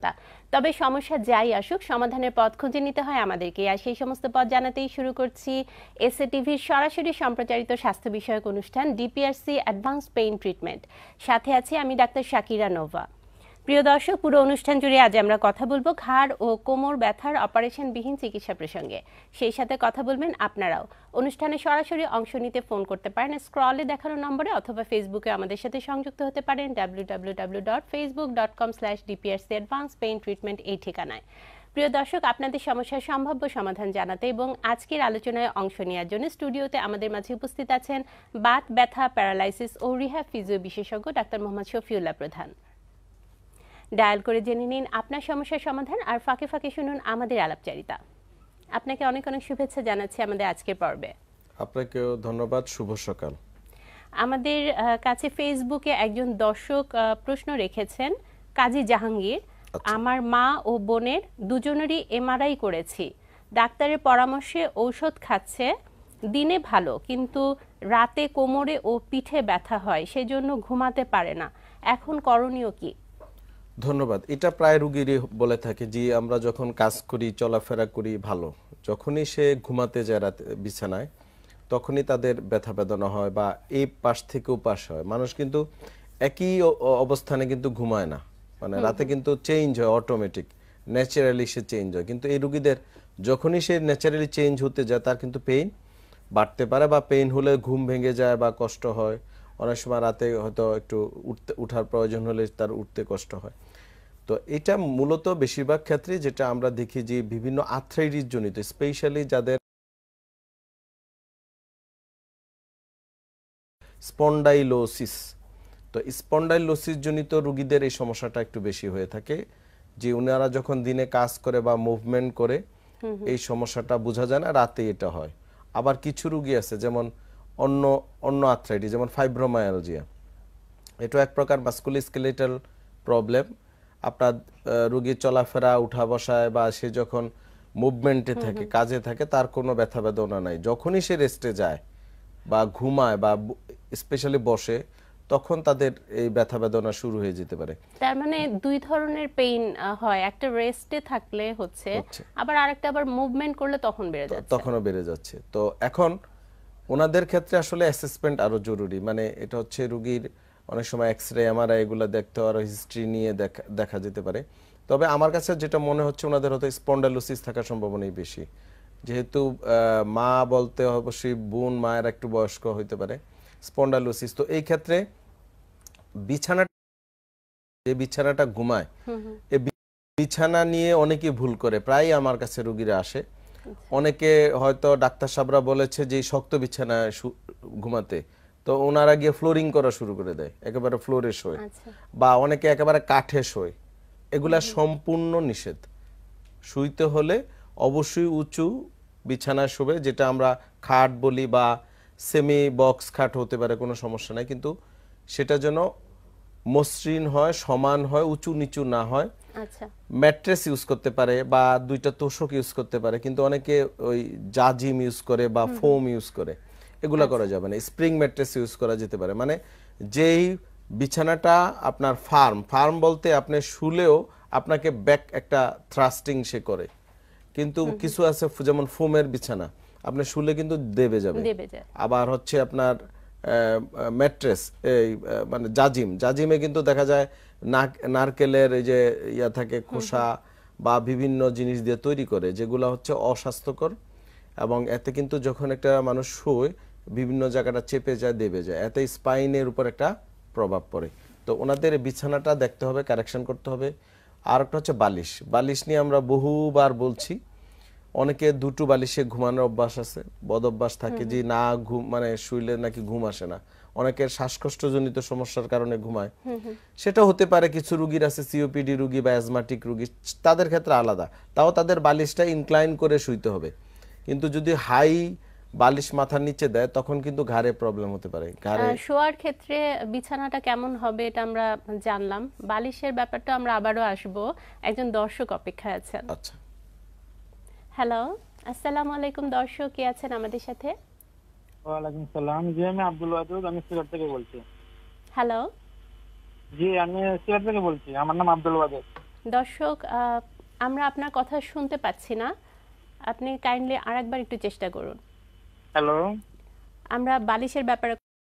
বার্তা। তবে সমস্যা যাই আসুক, সমাধানের পথ খুঁজে নিতে হয় আমাদেরকে। আর সেই সমস্ত পথ জানাতেই শুরু করছি এসএ টিভির সরাসরি সম্প্রচারিত স্বাস্থ্য বিষয়ক অনুষ্ঠান ডিপিআরসি অ্যাডভান্স পেইন ট্রিটমেন্ট। সাথে আছি আমি ডাক্তার শাকিরা নোভা। প্রিয় দর্শক, পুরো অনুষ্ঠান জুড়ে আজ আমরা কথা বলবো ঘাড় ও কোমর ব্যথার অপারেশনবিহীন চিকিৎসা প্রসঙ্গে। সেই সাথে কথা বলবেন আপনারাও। অনুষ্ঠানে সরাসরি অংশ নিতে ফোন করতে পারেন স্ক্রলে দেখানো নম্বরে, অথবা ফেসবুকে আমাদের সাথে সংযুক্ত হতে পারেন www.facebook.com/dprcadvancepaintreatment এই ঠিকানায়। প্রিয় দর্শক, আপনাদের সমস্যার সম্ভাব্য সমাধান জানাতে এবং আজকের আলোচনায় অংশ নেওয়ার জন্য স্টুডিওতে আমাদের মাঝে উপস্থিত আছেন বাত, ব্যথা, প্যারালাইসিস ও রিহ্যাব ফিজিও বিশেষজ্ঞ ডাক্তার মোহাম্মদ শফিউল্লাহ প্রধান। ডায়াল করে জেনে নিন আপনার সমস্যার সমাধান, আর ফাঁকে ফাঁকে শুনুন আমাদের আলাপচারিতা। আপনাকে অনেক অনেক শুভেচ্ছা জানাচ্ছি আমাদের আজকের পর্বে। আপনাকেও ধন্যবাদ, শুভ সকাল। আমাদের কাছে ফেসবুকে একজন দর্শক প্রশ্ন রেখেছেন, কাজী জাহাঙ্গীর। আমার মা ও বোনের দুজনেরই এমআরআই করেছি, ডাক্তারের পরামর্শে ঔষধ খাচ্ছে, দিনে ভালো কিন্তু রাতে কোমরে ও পিঠে ব্যথা হয়, সেজন্য ঘুমাতে পারে না, এখন করণীয় কি? ধন্যবাদ। এটা প্রায় রোগীরই বলে থাকে যে আমরা যখন কাজ করি, চলাফেরা করি ভালো, যখনই সে ঘুমাতে যায় রাতে বিছানায় তখনই তাদের ব্যথা বেদনা হয় বা এই পাশ থেকে ও পাশ হয়। মানুষ কিন্তু একই অবস্থানে কিন্তু ঘুমায় না, মানে রাতে কিন্তু চেঞ্জ হয়, অটোমেটিক ন্যাচারালি সে চেঞ্জ হয়। কিন্তু এই রোগীদের যখনই সে ন্যাচারালি চেঞ্জ হতে যায় তার কিন্তু পেইন বাড়তে পারে, বা পেইন হলে ঘুম ভেঙে যায় বা কষ্ট হয়। অনেক সময় রাতে হয়তো একটু উঠার প্রয়োজন হলে তার উঠতে কষ্ট হয়। তো এটা মূলত বেশিরভাগ ক্ষেত্রে যেটা আমরা দেখি যে বিভিন্ন আর্থ্রাইটিস জনিত, স্পেশালি যাদের স্পন্ডাইলোসিস, তো স্পন্ডাইলোসিস জনিত রোগীদের এই সমস্যাটা একটু বেশি হয়ে থাকে, যে ওনারা যখন দিনে কাজ করে বা মুভমেন্ট করে এই সমস্যাটা বোঝা যায় না, রাতে এটা হয়। আবার কিছু রোগী আছে যেমন অন্য অন্য আর্থ্রাইটিস, যেমন ফাইব্রোমায়ালজিয়া, এটা এক প্রকার মাস্কুলোস্কেলেটাল প্রবলেম। আপনার রোগী চলাফেরা, উঠা বসায় বা সে যখন মুভমেন্টে থাকে, কাজে থাকে, তার কোনো ব্যথা বেদনা নাই। যখনই সে রেস্টে যায় বা ঘুমায় বা স্পেশালি বসে, তখন তাদের এই ব্যথা বেদনা শুরু হয়ে যেতে পারে। তার মানে দুই ধরনের পেইন হয়, একটা রেস্টে থাকলে হচ্ছে, আবার আরেকটা আবার মুভমেন্ট করলে তখন বেড়ে যাচ্ছে, তখনও বেড়ে যাচ্ছে। তো এখন ওনাদের ক্ষেত্রে আসলে অ্যাসেসমেন্ট আরো জরুরি। মানে এটা হচ্ছে রোগীর অনেক সময় এক্সরে, এমআরআই এগুলো দেখতে আর হিস্ট্রি নিয়ে দেখা যেতে পারে। তবে আমার কাছে যেটা মনে হচ্ছে ওনাদের হয়তো স্পন্ডাইলোসিস থাকার সম্ভাবনাই বেশি, যেহেতু মা বলতে অবশ্যই বোন, মায়ের একটু বয়স্ক হইতে পারে স্পন্ডাইলোসিস। তো এই ক্ষেত্রে বিছানাটা ঘুমায়, এই বিছানা নিয়ে অনেকে ভুল করে, প্রায় আমার কাছে রোগীরা আসে। অনেকে হয়তো ডাক্তার সাহেবরা বলেছে যে শক্ত বিছানায় ঘুমাতে, তো ওনারা গিয়ে ফ্লোরিং করা শুরু করে দেয়, একেবারে ফ্লোরে শোয়, বা অনেকে একেবারে কাঠে শোয়। এগুলা সম্পূর্ণ নিষেধ। শুইতে হলে অবশ্যই উঁচু বিছানায় শোবে, যেটা আমরা খাট বলি বা সেমি বক্স খাট হতে পারে, কোনো সমস্যা নাই, কিন্তু সেটা যেন মসৃণ হয়, সমান হয়, উঁচু নিচু না হয়। ম্যাট্রেস ইউজ করতে পারে বা দুইটা তোষক ইউজ করতে পারে, কিন্তু অনেকে ওই জাজিম ইউজ করে বা ফোম ইউজ করে, এগুলা করা যাবে না। স্প্রিং ম্যাট্রেস ইউজ করা যেতে পারে। মানে যেই বিছানাটা আপনার ফার্ম বলতে আপনি শুলেও আপনাকে ব্যাক একটা থ্রাস্টিং সে করে, কিন্তু কিছু আছে যেমন ফোমের বিছানা, আপনি শুলে কিন্তু দেবে যাবে। আবার হচ্ছে আপনার ম্যাট্রেস, এই মানে জাজিমে কিন্তু দেখা যায় নারকেলের এই যে ইয়া থাকে, খোসা বা বিভিন্ন জিনিস দিয়ে তৈরি করে, যেগুলো হচ্ছে অস্বাস্থ্যকর, এবং এতে কিন্তু যখন একটা মানুষ শোয় বিভিন্ন জায়গাটা চেপে যায়, দেবে যায়, এতে স্পাইনের উপর একটা প্রভাব পড়ে। তো ওনাদের বিছানাটা দেখতে হবে, কারেকশন করতে হবে। আর একটা হচ্ছে বালিশ নিয়ে আমরা বহুবার বলছি, অনেকে দুটো বালিশে ঘুমানোর অভ্যাস আছে, বদ অভ্যাস থাকে যে না ঘুম, মানে শুইলে নাকি ঘুম আসে না, অনেকের শ্বাসকষ্টজনিত সমস্যার কারণে ঘুমায়। সেটা হতে পারে, কিছু রোগীর আছে সিওপিডি রোগী বা অ্যাজমাটিক রোগী, তাদের ক্ষেত্রে আলাদা, তাও তাদের বালিশটা ইনক্লাইন করে শুইতে হবে। কিন্তু যদি হাই বালিশ মাথার নিচে দেয় তখন কিন্তু ঘাড়ে প্রবলেম হতে পারে। শোয়ার ক্ষেত্রে বিছানাটা কেমন হবে এটা আমরা জানলাম, বালিশের ব্যাপারটা আমরা আবারও আসবো। একজন দর্শক অপেক্ষায় আছেন। আচ্ছা, হ্যালো, আসসালামু আলাইকুম। দর্শক কে আছেন আমাদের সাথে? ওয়ালাইকুম সালাম। জি, আমি আব্দুল ওয়াদুদ, আমি সিলেট থেকে বলছি। হ্যালো। জি, আমি সিলেট থেকে বলছি, আমার নাম আব্দুল ওয়াদুদ। দর্শক, আমরা আপনার কথা শুনতে পাচ্ছি না, আপনি কাইন্ডলি আরেকবার একটু চেষ্টা করুন। হ্যালো, আমরা বালিশের ব্যাপারে,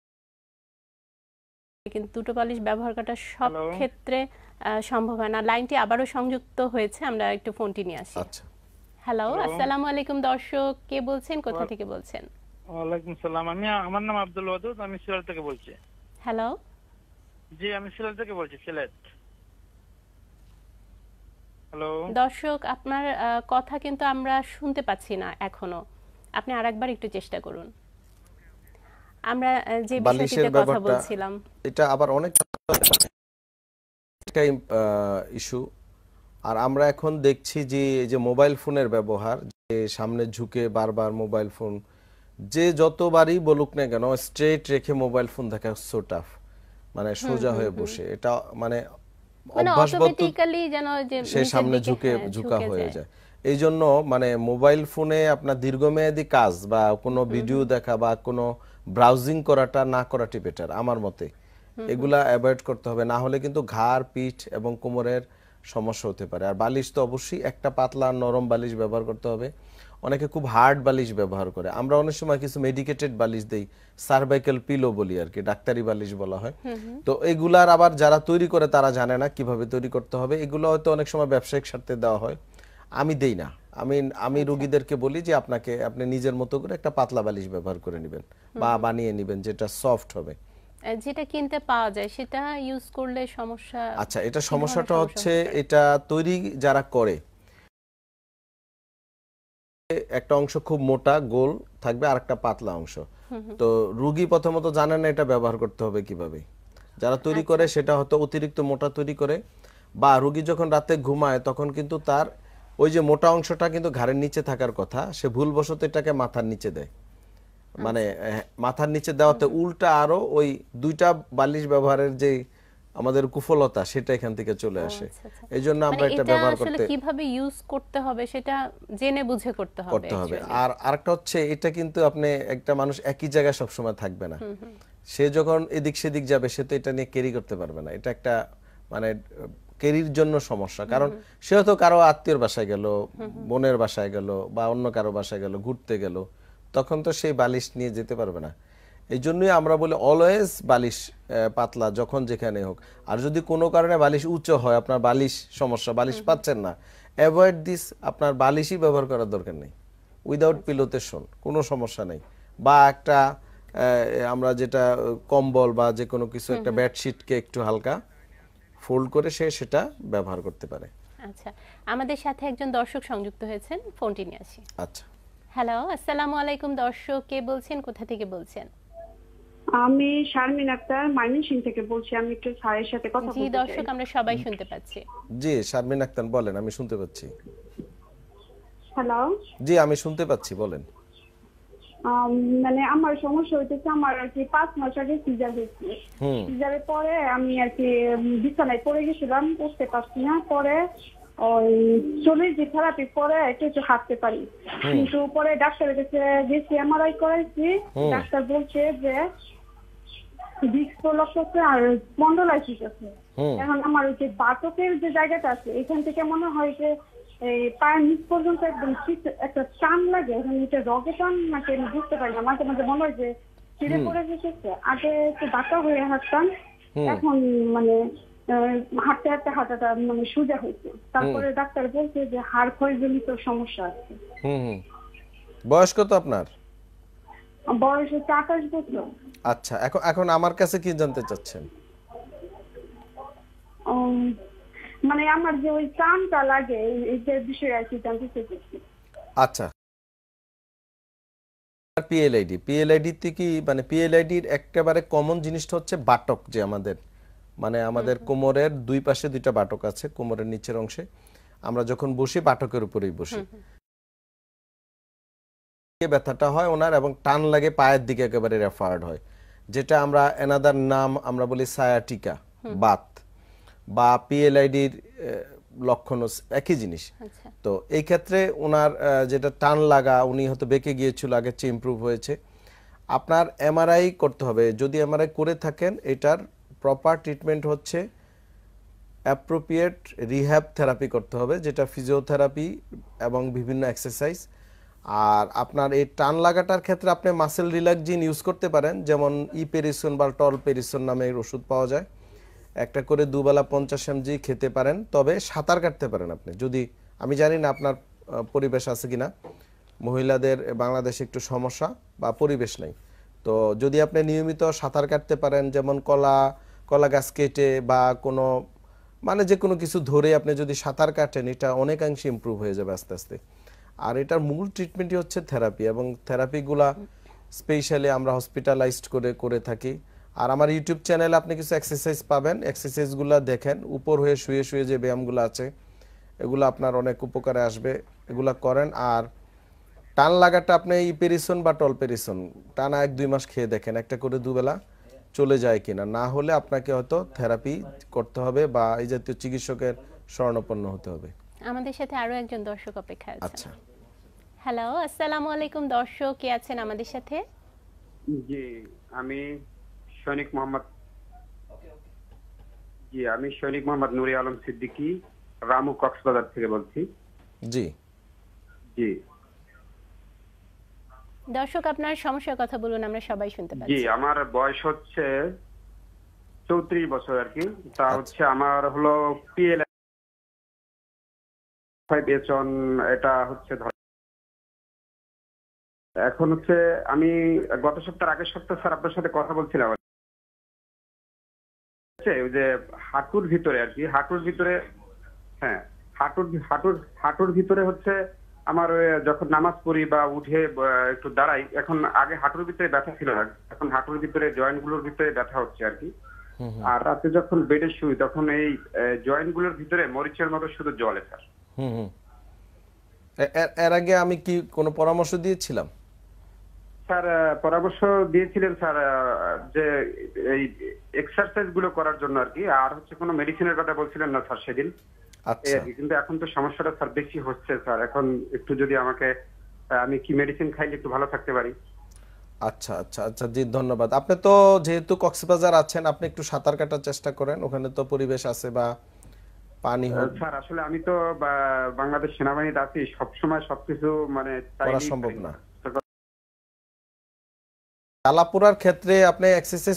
কিন্তু দুটো বালিশ ব্যবহার করাটা সব হ্যালো। ক্ষেত্রে সম্ভব হয় না। লাইনটি আবারও সংযুক্ত হয়েছে, আমরা একটু ফোনটি নিয়ে আসি। আচ্ছা, হ্যালো, হ্যালো। আসসালামু আলাইকুম দর্শক, কে বলছেন, কোথা ওয়া- থেকে বলছেন? ওয়ালাইকুম সালাম। আমার নাম আব্দুল ওয়াদুদ, আমি সিলেট থেকে বলছি। হ্যালো, জি, আমি সিলেট থেকে বলছি, সিলেট। হ্যালো। দর্শক, আপনার কথা কিন্তু আমরা শুনতে পাচ্ছি না এখনো, আপনি আরেকবার একটু চেষ্টা করুন। আমরা যে বালিশের বিষয়টিতে কথা ব্যাপারটা বলছিলাম। এটা আবার অনেক ইস্যু। আর আমরা এখন দেখছি যে এই যে মোবাইল ফোনের ব্যবহার, যে সামনে ঝুঁকে বারবার মোবাইল ফোন, যে যতবারই বলুক না কেন স্ট্রেট রেখে মোবাইল ফোন দেখা সো টাফ, মানে সোজা হয়ে বসে, এটা মানে মানে অভ্যাসবত অটোমেটিক্যালি যেন যে সে নিচের সামনে দিকে, ঝুঁকে হ্যাঁ, ঝুঁকা ঝুঁকে হয়ে যায়। যায়। এই জন্য মানে মোবাইল ফোনে আপনার দীর্ঘমেয়াদী কাজ বা কোনো ভিডিও দেখা বা কোনো ব্রাউজিং করাটা না করাটি বেটার আমার মতে। এগুলা অ্যাভয়েড করতে হবে, না হলে কিন্তু ঘাড়, পিঠ এবং কোমরের সমস্যা হতে পারে। আর বালিশ তো অবশ্যই একটা পাতলা নরম বালিশ ব্যবহার করতে হবে। অনেকে খুব হার্ড বালিশ ব্যবহার করে, আমরা অনেক সময় কিছু মেডিকেটেড বালিশ দেই, সার্ভাইকাল পিলো বলি আর কি, ডাক্তারি বালিশ বলা হয়। তো এগুলার আবার যারা তৈরি করে তারা জানে না কিভাবে তৈরি করতে হবে, এগুলো হয়তো অনেক সময় ব্যবসায়িক স্বার্থে দেওয়া হয়, আমি দেই না। আমি রোগীদেরকে বলি যে আপনি নিজের মতো করে একটা পাতলা বালিশ ব্যবহার করে নেবেন বা বানিয়ে নেবেন যেটা সফট হবে। যেটা কিনতে পাওয়া যায় সেটা ইউজ করলে সমস্যা? আচ্ছা, এটা কি ধরনের সমস্যাটা সমস্যা হচ্ছে, হতে পারে? এটা তৈরি যারা করে একটা অংশ খুব মোটা গোল থাকবে আর একটা পাতলা অংশ। তো রোগী প্রথমত জানে না এটা ব্যবহার করতে হবে কিভাবে। যারা তৈরি করে সেটা হয়তো অতিরিক্ত মোটা তৈরি করে, বা রোগী যখন রাতে ঘুমায় তখন কিন্তু তার ওই যে মোটা অংশটা কিন্তু ঘাড়ের নিচে থাকার কথা, সে ভুলবশত এটাকে মাথার নিচে দেয়। মানে মাথার নিচে দেওয়াতে উল্টা আরো ওই দুইটা বালিশ ব্যবহারের যে আমাদের কুফলতা সেটা এখান থেকে চলে আসে। আচ্ছা, আচ্ছা। এই জন্য আমরা মানে এটা এটা ব্যবহার আসলে করতে কিভাবে ইউজ করতে হবে সেটা জেনে বুঝে করতে হবে actually। আর আরেকটা হচ্ছে, এটা কিন্তু আপনি একটা মানুষ একই জায়গায় সবসময় থাকবে না, সে যখন এদিক সেদিক যাবে সে তো এটা নিয়ে ক্যারি করতে পারবে না। এটা একটা মানে ক্যারির জন্য সমস্যা, কারণ সে হয়তো কারো আত্মীয়র বাসায় গেল, বোনের বাসায় গেল বা অন্য কারো বাসায় গেল, ঘুরতে গেল, তখন তো সেই বালিশ নিয়ে যেতে পারবে না। এই জন্যই আমরা বলি অলওয়েজ বালিশ পাতলা যখন যেখানে হোক। আর যদি কোনো কারণে বালিশ উঁচু হয়, আপনার বালিশ সমস্যা, বালিশ পাচ্ছেন না, অ্যাভয়েড দিস, আপনার বালিশই ব্যবহার করার দরকার নেই। উইদাউট পিলোতে শোন, কোনো সমস্যা নেই। বা একটা আমরা যেটা কম্বল বা যে কোনো কিছু, একটা বেডশিটকে একটু হালকা ফোল্ড করে সেটা ব্যবহার করতে পারে। আচ্ছা, আমাদের সাথে একজন দর্শক সংযুক্ত হয়েছেন, ফোনটি নিয়ে আসি। আচ্ছা, হ্যালো, আসসালামু আলাইকুম দর্শক, কে বলছেন, কোথা থেকে বলছেন? আমি শারমিন আক্তার ময়মনসিংহ থেকে বলছি। আমি একটু স্যারের সাথে কথা জি বলতে দর্শক, চাই। আমরা সবাই শুনতে পাচ্ছি। জি শারমিন আক্তার বলেন, আমি শুনতে পাচ্ছি। হ্যালো। জি আমি শুনতে পাচ্ছি, বলেন। মানে আমার সমস্যা হইতেছে, আমার আর কি 5 মাস আগে সিজার হয়েছে। সিজারের পরে আমি আর কি বিছানায় পড়ে গেছিলাম, উঠতে পারছি না। পরে ওই শরীর যে থেরাপি পরে একটু একটু হাঁটতে পারি, কিন্তু পরে ডাক্তারের কাছে গেছি, এমআরআই করাইছি। ডাক্তার বলছে যে ডিস্ক প্রলাপস আছে আর স্পন্ডলাইটিস আছে। এখন আমার ওই যে বাতকের যে জায়গাটা আছে এখান থেকে মনে হয় যে এই পায়ের নিচ পর্যন্ত একদম শীত একটা টান লাগে। এখন এটা রগে টান নাকি আমি বুঝতে পারি না, মাঝে মাঝে মনে হয় যে ছিঁড়ে পড়ে গেছে। আগে একটু বাঁকা হয়ে হাঁটতাম, এখন মানে হাঁটতে হাঁটতে হাঁটাটা মানে সোজা হয়েছে। তারপরে ডাক্তার বলছে যে হাড় ক্ষয়জনিত সমস্যা আছে। বয়স কত আপনার? বয়স হচ্ছে 28 বছর। আচ্ছা, এখন আমার কাছে কি জানতে চাচ্ছেন? মানে আমার যে ওই টানটা লাগে এই যে বিষয়ে আর কি জানতে চাইছি। আচ্ছা, পিএলআইডি কি, মানে পিএলআইডির একেবারে কমন জিনিসটা হচ্ছে বাটক, যে আমাদের কোমরের দুই পাশে দুইটা বাটক আছে, কোমরের নিচের অংশে আমরা যখন বসি বাটকের উপরেই বসি, ব্যথাটা হয় ওনার এবং টান লাগে পায়ের দিকে একেবারে রেফার্ড হয়, যেটা আমরা এনাদার নাম আমরা বলি সায়াটিকা, বাত বা পিএলআইডির লক্ষণ একই জিনিস। তো এই ক্ষেত্রে ওনার যেটা টান লাগা, উনি হয়তো বেঁকে গিয়েছিল, আগের চেয়ে ইমপ্রুভ হয়েছে। আপনার এমআরআই করতে হবে, যদি এমআরআই করে থাকেন এটার প্রপার ট্রিটমেন্ট হচ্ছে অ্যাপ্রোপ্রিয়েট রিহ্যাব থেরাপি করতে হবে, যেটা ফিজিওথেরাপি এবং বিভিন্ন এক্সারসাইজ। আর আপনার এই টান লাগাটার ক্ষেত্রে আপনি মাসেল রিল্যাক্সিন ইউজ করতে পারেন, যেমন ইপেরিসন বা টল পেরিসন নামের ওষুধ পাওয়া যায়। একটা করে দুবেলা 50 mg খেতে পারেন। তবে সাঁতার কাটতে পারেন আপনি, যদি, আমি জানি না আপনার পরিবেশ আছে কিনা, মহিলাদের বাংলাদেশে একটু সমস্যা বা পরিবেশ নেই। তো যদি আপনি নিয়মিত সাঁতার কাটতে পারেন, যেমন কলা গাছ কেটে বা কোনো মানে যে কোনো কিছু ধরে আপনি যদি সাঁতার কাটেন, এটা অনেকাংশে ইমপ্রুভ হয়ে যাবে আস্তে আস্তে। আর এটার মূল ট্রিটমেন্টই হচ্ছে থেরাপি, এবং থেরাপিগুলা স্পেশালি আমরা হসপিটালাইজড করে থাকি। আর আমার ইউটিউব চ্যানেলে আপনি কিছু এক্সারসাইজ পাবেন, এক্সারসাইজগুলো দেখেন, উপর হয়ে শুয়ে শুয়ে যে ব্যায়ামগুলো আছে এগুলো আপনার অনেক উপকারে আসবে, এগুলো করেন। আর টান লাগাটা আপনি ইপেরিসন বা টলপেরিসন টানা 1-2 মাস খেয়ে দেখেন, একটা করে দুবেলা চলে যায় কিনা। না হলে আপনাকে হয়তো থেরাপি করতে হবে বা এই জাতীয় চিকিৎসকের শরণাপন্ন হতে হবে। আমাদের সাথে আরো একজন দর্শক অপেক্ষা আছে। আচ্ছা, হ্যালো, আসসালামু আলাইকুম দর্শক, কে আছেন আমাদের সাথে? জি, আমি সৈনিক মোহাম্মদ নুরি আলম সিদ্দিকী, রামু কক্সবাজার থেকে বলছি। জি জি দর্শক, আপনার সমস্যার কথা বলুন, আমরা সবাই শুনতে জি পাচ্ছি। আমার বয়স হচ্ছে 34 বছর আর কি। তা হচ্ছে আমার হলো পিএল বেতন, এটা হচ্ছে এখন হচ্ছে আমি গত সপ্তাহের আগের সপ্তাহে স্যার আপনার সাথে কথা বলছিলাম, ওই যে হাঁটুর ভিতরে আর কি, হাঁটুর ভিতরে, হ্যাঁ হাঁটুর ভিতরে হচ্ছে আমার যখন নামাজ পড়ি বা উঠে একটু দাঁড়াই, এখন আগে হাঁটুর ভিতরে ব্যথা ছিল না, এখন হাঁটুর ভিতরে জয়েন্ট গুলোর ভিতরে ব্যথা হচ্ছে আর কি। আর রাতে যখন বেডে শুই তখন এই জয়েন্ট গুলোর ভিতরে মরিচের মতো শুধু জ্বলে স্যার। এর আগে আমি কি কোনো পরামর্শ দিয়েছিলাম? স্যার পরামর্শ দিয়েছিলেন স্যার, যে এই এক্সারসাইজ গুলো করার জন্য আর কি, আর হচ্ছে কোনো মেডিসিনের কথা বলছিলেন না স্যার সেদিন। আচ্ছা, কিন্তু এখন তো সমস্যাটা স্যার বেশি হচ্ছে স্যার, এখন একটু যদি আমাকে, আমি কি মেডিসিন খাইলে একটু ভালো থাকতে পারি? আচ্ছা আচ্ছা আচ্ছা, জি ধন্যবাদ। আপনি তো যেহেতু কক্সবাজার আছেন, আপনি একটু সাঁতার কাটার চেষ্টা করেন, ওখানে তো পরিবেশ আছে বা পানি হোক। স্যার আসলে আমি তো বাংলাদেশ সেনাবাহিনীতে আছি, সবসময় সবকিছু মানে করা সম্ভব না। জ্বালাপোড়ার ক্ষেত্রে আপনি এক্সারসাইজ,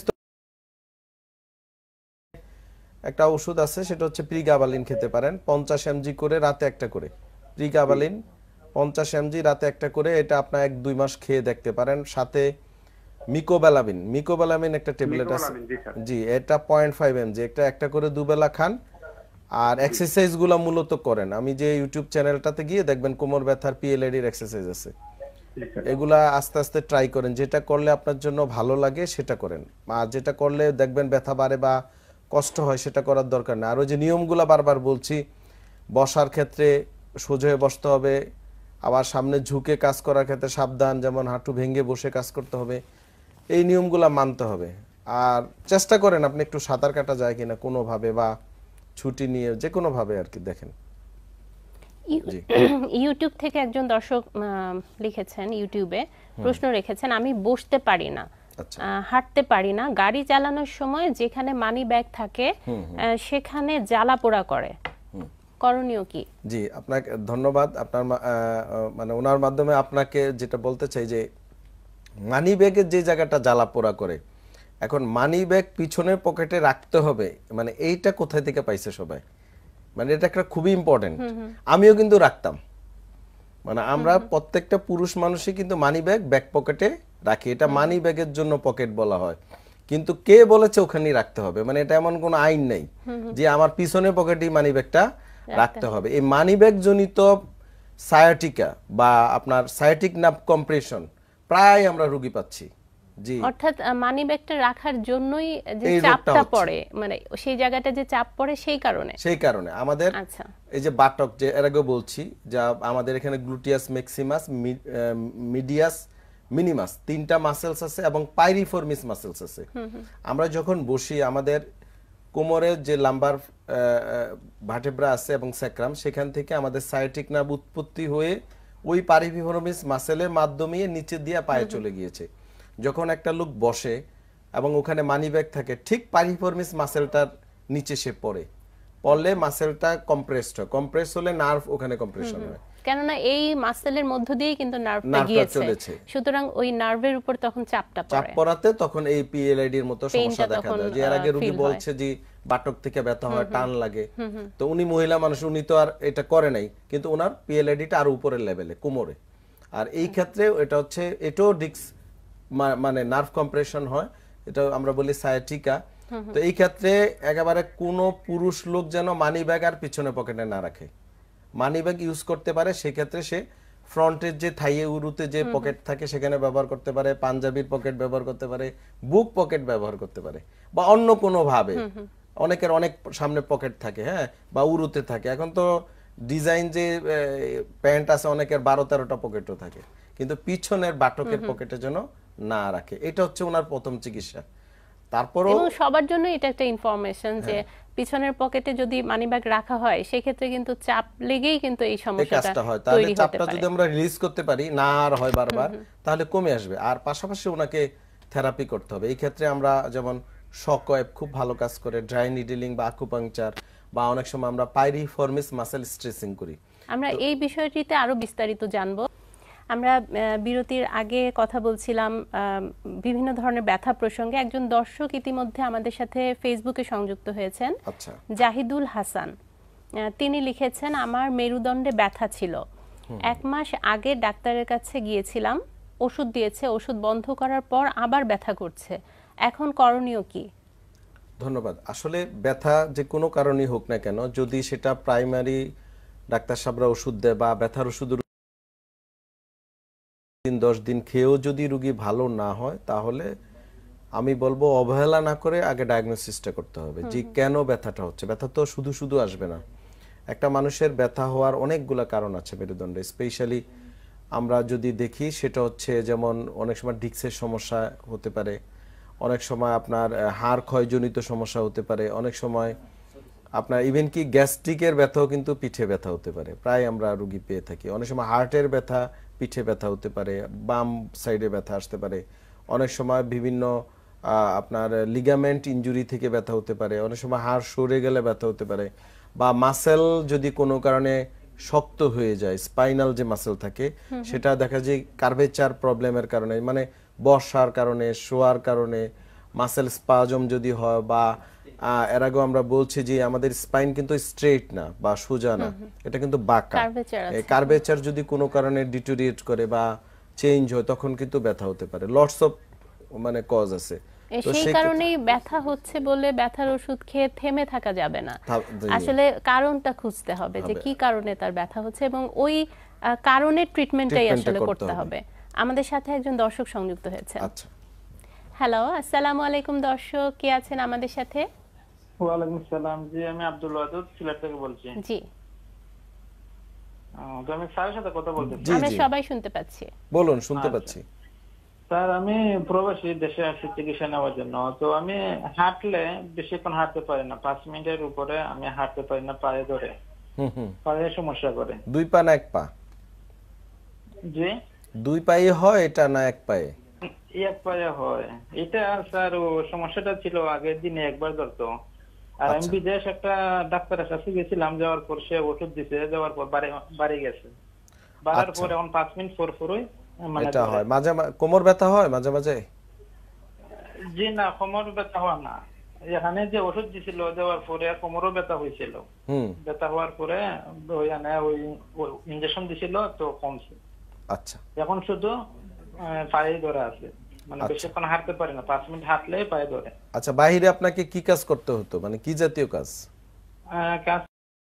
একটা ওষুধ আছে সেটা হচ্ছে প্রিগাবালিন খেতে পারেন 50 mg করে, রাতে একটা করে। প্রিগাবালিন 50 mg রাতে একটা করে, এটা আপনার 1-2 মাস খেয়ে দেখতে পারেন। সাথে মিকোবালামিন একটা ট্যাবলেট আছে, জি, এটা 0.5 mg, একটা করে দুবেলা খান। আর এক্সারসাইজ গুলো মূলত করেন, আমি যে ইউটিউব চ্যানেলটাতে গিয়ে দেখবেন কোমর ব্যথার পিএলএডির এক্সারসাইজ আছে, এগুলা আস্তে আস্তে ট্রাই করেন। যেটা করলে আপনার জন্য ভালো লাগে সেটা করেন, আর যেটা করলে দেখবেন ব্যথা বাড়ে বা কষ্ট হয় সেটা করার দরকার নেই। আর ওই যে নিয়মগুলো বারবার বলছি, বসার ক্ষেত্রে সোজা হয়ে বসতে হবে, আবার সামনে ঝুঁকে কাজ করার ক্ষেত্রে সাবধান, যেমন হাঁটু ভেঙে বসে কাজ করতে হবে, এই নিয়মগুলো মানতে হবে। আর চেষ্টা করেন আপনি একটু সাঁতার কাটা যায় কিনা কোনোভাবে, বা ছুটি নিয়ে যে কোনোভাবে আর কি দেখেন। ইউটিউব থেকে একজন দর্শক লিখেছেন, ইউটিউবে প্রশ্ন রেখেছেন, আমি বসতে পারি না, হাঁটতে পারি না, গাড়ি চালানোর সময় যেখানে মানি ব্যাগ থাকে সেখানে জ্বালা পোড়া করে, করণীয় কি? জি, আপনাকে ধন্যবাদ। আপনার মানে ওনার মাধ্যমে আপনাকে যেটা বলতে চাই যে মানি ব্যাগের যে জায়গাটা জ্বালা পোড়া করে, এখন মানি ব্যাগ পিছনের পকেটে রাখতে হবে, মানে এইটা কোথায় থেকে পাইছে সবাই, মানে এটা একটা খুবই ইম্পর্টেন্ট। আমিও কিন্তু রাখতাম, মানে আমরা প্রত্যেকটা পুরুষ মানুষই কিন্তু মানি ব্যাগ পকেটে রাখি, এটা মানি ব্যাগের জন্য পকেট বলা হয়। কিন্তু কে বলেছে ওখানেই রাখতে হবে, মানে এটা এমন কোনো আইন নেই যে আমার পিছনের পকেটেই মানি ব্যাগটা রাখতে হবে। এই মানি ব্যাগ জনিত সায়াটিকা বা আপনার সায়াটিক নার্ভ কম্প্রেশন প্রায় আমরা রোগী পাচ্ছি। জি, অর্থাৎ মানি ব্যাগটা রাখার জন্যই যে চাপটা পড়ে, মানে সেই জায়গাটা যে চাপ পড়ে সেই কারণে আমাদের এই যে বাটক, যে এর আগে বলছি, যা আমাদের এখানে গ্লুটিয়াস ম্যাক্সিমাস, মিডিয়াস মিনিমাস, 3টা মাসেলস আছে এবং পাইরিফর্মিস মাসেলস আছে। আমরা যখন বসি আমাদের কোমরের যে লাম্বার ভার্টেব্রা আছে এবং স্যাক্রাম, সেখান থেকে আমাদের সায়াটিক নার্ভ উৎপত্তি হয়ে ওই পাইরিফর্মিস মাসেলের মাধ্যমে নিচে দিয়ে পায়ে চলে গিয়েছে। যখন একটা লোক বসে এবং ওখানে মানি ব্যাগ থাকে, ঠিক পাইরিফর্মিস মাসেলটার নিচে সে পড়ে, পড়লে মাসেলটা কম্প্রেসড হয়, কম্প্রেস হলে নার্ভ ওখানে কম্প্রেশন হয়, কেননা এই মাসেলের মধ্য দিয়েই কিন্তু নার্ভটা নার্ভটা গিয়েছে, চলেছে। সুতরাং ওই নার্ভের উপর তখন চাপটা চাপ পড়ে, পড়াতে তখন এই পিএলআইডি এর মতো পেইনটা সমস্যা দেখা তখন, যায়। যে এর আগে রোগী feel হয়। বলছে যে বাটক থেকে ব্যথা হয়, টান লাগে, তো উনি মহিলা মানুষ, উনি তো আর এটা করে নাই, কিন্তু ওনার পিএলআইডিটা আরো উপরের লেভেলে কোমরে। আর এই ক্ষেত্রে এটা হচ্ছে এটাও ডিস্ক মানে নার্ভ কম্প্রেশন হয়, এটা আমরা বলি সায়াটিকা। তো এই ক্ষেত্রে একেবারে কোনো পুরুষ লোক যেন মানি ব্যাগ আর পিছনে পকেটে না রাখে, মানি ব্যাগ ইউজ করতে পারে, সেক্ষেত্রে সে ফ্রন্টের যে থাইয়ে উরুতে যে পকেট থাকে সেখানে ব্যবহার করতে পারে, পাঞ্জাবির পকেট ব্যবহার করতে পারে, বুক পকেট ব্যবহার করতে পারে, বা অন্য কোনো ভাবে। অনেকের অনেক সামনে পকেট থাকে, হ্যাঁ, বা উরুতে থাকে। এখন তো ডিজাইন যে প্যান্ট আছে অনেকের 12-13টা পকেটও থাকে, কিন্তু পিছনের বাটকের পকেটে যেন না রাখে। এটা হচ্ছে ওনার প্রথম চিকিৎসা। তারপরও এবং সবার জন্য এটা একটা ইনফরমেশন যে পিছনের পকেটে যদি মানিব্যাগ রাখা হয় সেক্ষেত্রে কিন্তু চাপ লেগেই কিন্তু এই এই সমস্যাটা কাজটা হয়। তাহলে তৈরি হতে চাপটা পারে। যদি আমরা রিলিজ করতে পারি, না আর হয় বারবার, তাহলে কমে আসবে। আর পাশাপাশি ওনাকে থেরাপি করতে হবে। এই ক্ষেত্রে আমরা যেমন শক ওয়েভ খুব ভালো কাজ করে, ড্রাই নিডলিং বা আকুপাংচার, বা অনেক সময় আমরা পাইরিফর্মিস মাসেল স্ট্রেসিং করি। আমরা এই বিষয়টিতে আরো বিস্তারিত জানবো। আমরা বিরতির আগে কথা বলছিলাম বিভিন্ন ধরনের ব্যথা প্রসঙ্গে। একজন দর্শক ইতিমধ্যে আমাদের সাথে ফেসবুকে সংযুক্ত হয়েছেন, আচ্ছা, জাহিদুল হাসান। তিনি লিখেছেন, আমার মেরুদণ্ডে ব্যথা ছিল, 1 মাস আগে ডাক্তারের কাছে গিয়েছিলাম, ওষুধ দিয়েছে, ওষুধ বন্ধ করার পর আবার ব্যথা করছে, এখন করণীয় কি? ধন্যবাদ। আসলে ব্যথা যে কোনো কারণেই হোক না কেন, যদি সেটা প্রাইমারি ডাক্তার সাহেবরা ওষুধ দেয় বা ব্যথার ওষুধ 10 দিন খেয়েও যদি রোগী ভালো না হয়, তাহলে আমি বলবো অবহেলা না করে আগে ডায়াগনোসিসটা করতে হবে যে কেন ব্যথাটা হচ্ছে। ব্যথা তো শুধু শুধু আসবে না। একটা মানুষের ব্যথা হওয়ার অনেকগুলা কারণ আছে মেরুদণ্ডে। স্পেশালি আমরা যদি দেখি সেটা হচ্ছে, যেমন অনেক সময় ডিস্কের সমস্যা হতে পারে, অনেক সময় আপনার হাড় ক্ষয়জনিত সমস্যা হতে পারে, অনেক সময় আপনার ইভেন কি গ্যাস্ট্রিকের ব্যথাও কিন্তু পিঠে ব্যথা হতে পারে, প্রায় আমরা রোগী পেয়ে থাকি। অনেক সময় হার্টের ব্যথা পিঠে ব্যথা হতে পারে, বাম সাইডে ব্যথা আসতে পারে, অনেক সময় বিভিন্ন আপনার লিগামেন্ট ইনজুরি থেকে ব্যথা হতে পারে, অনেক সময় হাড় সরে গেলে ব্যথা হতে পারে, বা মাসেল যদি কোনো কারণে শক্ত হয়ে যায়, স্পাইনাল যে মাসেল থাকে সেটা দেখা যায় কার্ভেচার প্রবলেমের কারণে, মানে বসার কারণে, শোয়ার কারণে মাসেল স্পাজম যদি হয়, বা এর আগেও আমরা বলছি যে আমাদের স্পাইন কিন্তু স্ট্রেট না বা সোজা না, এটা কিন্তু বাঁকা। এই কার্ভেচার যদি কোনো কারণে ডিটোরিয়েট করে বা চেঞ্জ হয়, তখন কিন্তু ব্যথা হতে পারে। লটস অফ মানে কজ আছে। সেই কারণেই ব্যথা হচ্ছে বলে ব্যথার ওষুধ খেয়ে থেমে থাকা যাবে না, আসলে কারণটা খুঁজতে হবে যে কি কারণে তার ব্যথা হচ্ছে, এবং ওই কারণের ট্রিটমেন্টটাই আসলে করতে হবে। আমাদের সাথে একজন দর্শক সংযুক্ত হয়েছে। আচ্ছা, হ্যালো, আসসালামু আলাইকুম দর্শক, কে আছেন আমাদের সাথে? ওয়ালাইকুম আসসালাম, জি আমি আব্দুল ওয়াদুদ সিলেট থেকে বলছি। জি, তো আমি স্যারের সাথে কথা বলতে চাই। আমরা সবাই শুনতে পাচ্ছি। বলুন, শুনতে পাচ্ছি। স্যার আমি প্রবাসী দেশে আসি চিকিৎসা নেওয়ার জন্য। তো আমি হাঁটলে বেশিক্ষণ হাঁটতে পারি না, 5 মিনিটের উপরে আমি হাঁটতে পারি না, পায়ে ধরে, পায়ে সমস্যা করে। 2 পা না 1 পা? জি, 2 পায়ে হয় এটা না 1 পায়ে? 1 পায়ে হয় এটা। স্যার ও সমস্যাটা ছিল আগের দিনে একবার ধরতো, আর আমি বিদেশ একটা ডাক্তারের কাছে গেছিলাম, যাওয়ার পর সে ওষুধ দিছে, যাওয়ার পর বাড়ি গেছে, বাড়ার পর এখন 5 মিনিট পর পরই মানে এটা হয়। মাঝে কোমর ব্যথা হয় মাঝে মাঝে? জি না, কোমর ব্যথা হয় না। এখানে যে ওষুধ দিছিল দেওয়ার পরে কোমরও ব্যথা হয়েছিল, ব্যথা হওয়ার পরে ওই ইনজেকশন দিছিল তো কমছে। আচ্ছা, এখন শুধু পায়ে ধরে আছে, মানে বেশিক্ষণ হাঁটতে পারে না, 5 মিনিট হাঁটলে পায়ে ধরে। আচ্ছা, বাইরে আপনাকে কি কাজ করতে হতো, মানে কি জাতীয় কাজ? কাজ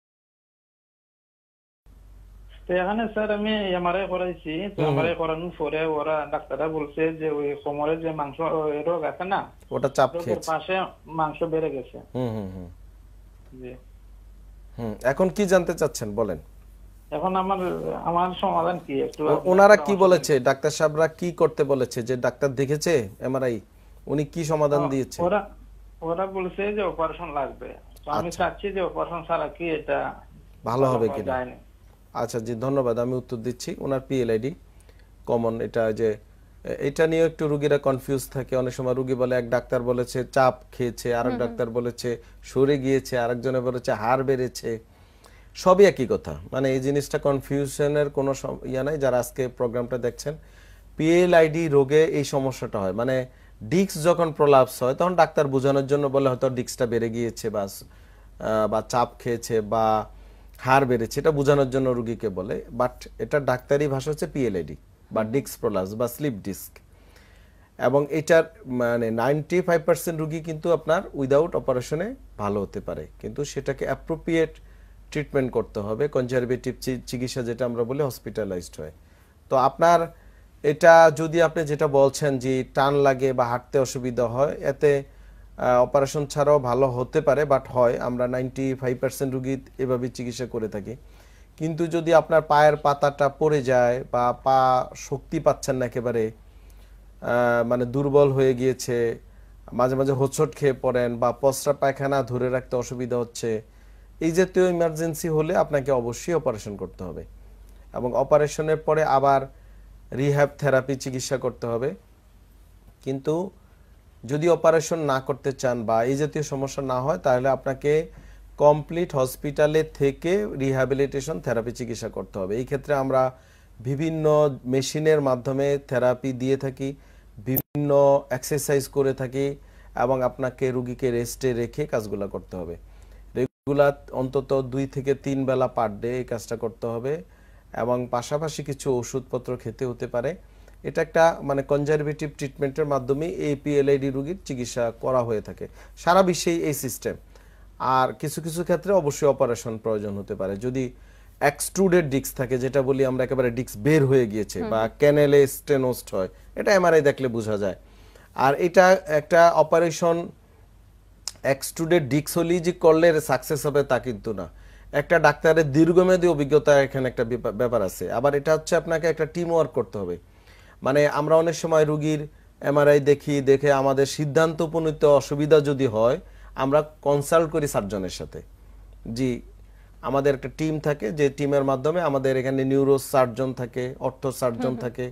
তো এখানে স্যার আমি এমআরআই করাইছি। তো এমআরআই করানোর পরে ওরা ডাক্তাররা বলছে যে ওই কোমরের যে মাংস রোগ আছে না, ওটা চাপ খেয়েছে, পাশে মাংস বেড়ে গেছে। জি, এখন কি জানতে চাচ্ছেন বলেন। এখন আমার সমাধান কি একটু? ওনারা কি বলেছে, ডাক্তার সাহেবরা কি করতে বলেছে? যে ডাক্তার দেখেছে এমআরআই, উনি কি সমাধান দিয়েছে? ওরা বলছে যে অপারেশন লাগবে। তো আমি চাচ্ছি যে অপারেশন ছাড়া কি এটা ভালো হবে কিনা। আচ্ছা জি, ধন্যবাদ। আমি উত্তর দিচ্ছি। ওনার পিএলআইডি কমন, এটা যে এটা নিয়ে একটু রোগীরা কনফিউজ থাকে। অনেক সময় রোগী বলে, এক ডাক্তার বলেছে চাপ খেয়েছে, আরেক ডাক্তার বলেছে সরে গিয়েছে, আরেকজনে বলেছে হাড় বেড়েছে। সবই একই কথা। মানে এই জিনিসটা কনফিউশনের কোনো ইয়া নাই। যারা আজকে প্রোগ্রামটা দেখছেন, পিএলআইডি রোগে এই সমস্যাটা হয়। মানে ডিস্ক যখন প্রলাপস হয় তখন ডাক্তার বোঝানোর জন্য বলে হয়তো ডিস্কটা বেড়ে গিয়েছে বা চাপ খেয়েছে বা হাড় বেড়েছে, এটা বোঝানোর জন্য রোগীকে বলে। বাট এটা ডাক্তারি ভাষা হচ্ছে পিএলআইডি বা ডিস্ক প্রলাপস বা স্লিপ ডিস্ক। এবং এটার মানে 95% রোগী কিন্তু আপনার উইদাউট অপারেশনে ভালো হতে পারে, কিন্তু সেটাকে অ্যাপ্রোপ্রিয়েট ট্রিটমেন্ট করতে হবে। কনজারভেটিভ চিকিৎসা যেটা আমরা বলি, হসপিটালাইজড হয়। তো আপনার এটা যদি আপনি যেটা বলছেন যে টান লাগে বা হাঁটতে অসুবিধা হয়, এতে অপারেশন ছাড়াও ভালো হতে পারে, বাট হয়। আমরা 95% রোগী এভাবে চিকিৎসা করে থাকি। কিন্তু যদি আপনার পায়ের পাতাটা পড়ে যায় বা পা শক্তি পাচ্ছেন না, একেবারে মানে দুর্বল হয়ে গিয়েছে, মাঝে মাঝে হোঁচট খেয়ে পড়েন বা প্রস্রাব পায়খানা ধরে রাখতে অসুবিধা হচ্ছে, এই জাতীয় ইমার্জেন্সি হলে আপনাকে অবশ্যই অপারেশন করতে হবে। এবং অপারেশনের পরে আবার রিহ্যাব থেরাপি চিকিৎসা করতে হবে। কিন্তু যদি অপারেশন না করতে চান বা এই জাতীয় সমস্যা না হয়, তাহলে আপনাকে কমপ্লিট হসপিটালে থেকে রিহ্যাবিলিটেশন থেরাপি চিকিৎসা করতে হবে। এই ক্ষেত্রে আমরা বিভিন্ন মেশিনের মাধ্যমে থেরাপি দিয়ে থাকি, বিভিন্ন এক্সারসাইজ করে থাকি, এবং আপনাকে রোগীকে রেস্টে রেখে কাজগুলো করতে হবে। রেগুলার অন্তত 2 থেকে 3 বেলা পার ডে এই কাজটা করতে হবে, এবং পাশাপাশি কিছু ওষুধপত্র খেতে হতে পারে। এটা একটা মানে কনজারভেটিভ ট্রিটমেন্টের মাধ্যমে এই পিএলআইডি রোগীর চিকিৎসা করা হয়ে থাকে সারা বিশ্বেই এই সিস্টেম। আর কিছু কিছু ক্ষেত্রে অবশ্যই অপারেশন প্রয়োজন হতে পারে যদি এক্সট্রুডেড ডিস্ক থাকে, যেটা বলি আমরা একেবারে ডিস্ক বের হয়ে গিয়েছে, বা ক্যানেলে স্টেনোস্ট হয়, এটা এমআরআই দেখলে বোঝা যায়। আর এটা একটা অপারেশন এক্সট্রুডেড ডিস্ক হলেই যে করলে সাকসেস হবে তা কিন্তু না। একটা ডাক্তারের দীর্ঘমেয়াদী অভিজ্ঞতা এখানে একটা ব্যাপার আছে। আবার এটা হচ্ছে আপনাকে একটা টিম ওয়ার্ক করতে হবে। মানে আমরা অনেক সময় রোগীর এমআরআই দেখে আমাদের সিদ্ধান্ত উপনীত অসুবিধা যদি হয়, আমরা কনসাল্ট করি সার্জনের সাথে। জি, আমাদের একটা টিম থাকে, যে টিমের মাধ্যমে আমাদের এখানে নিউরো সার্জন থাকে, অর্থো সার্জন থাকে,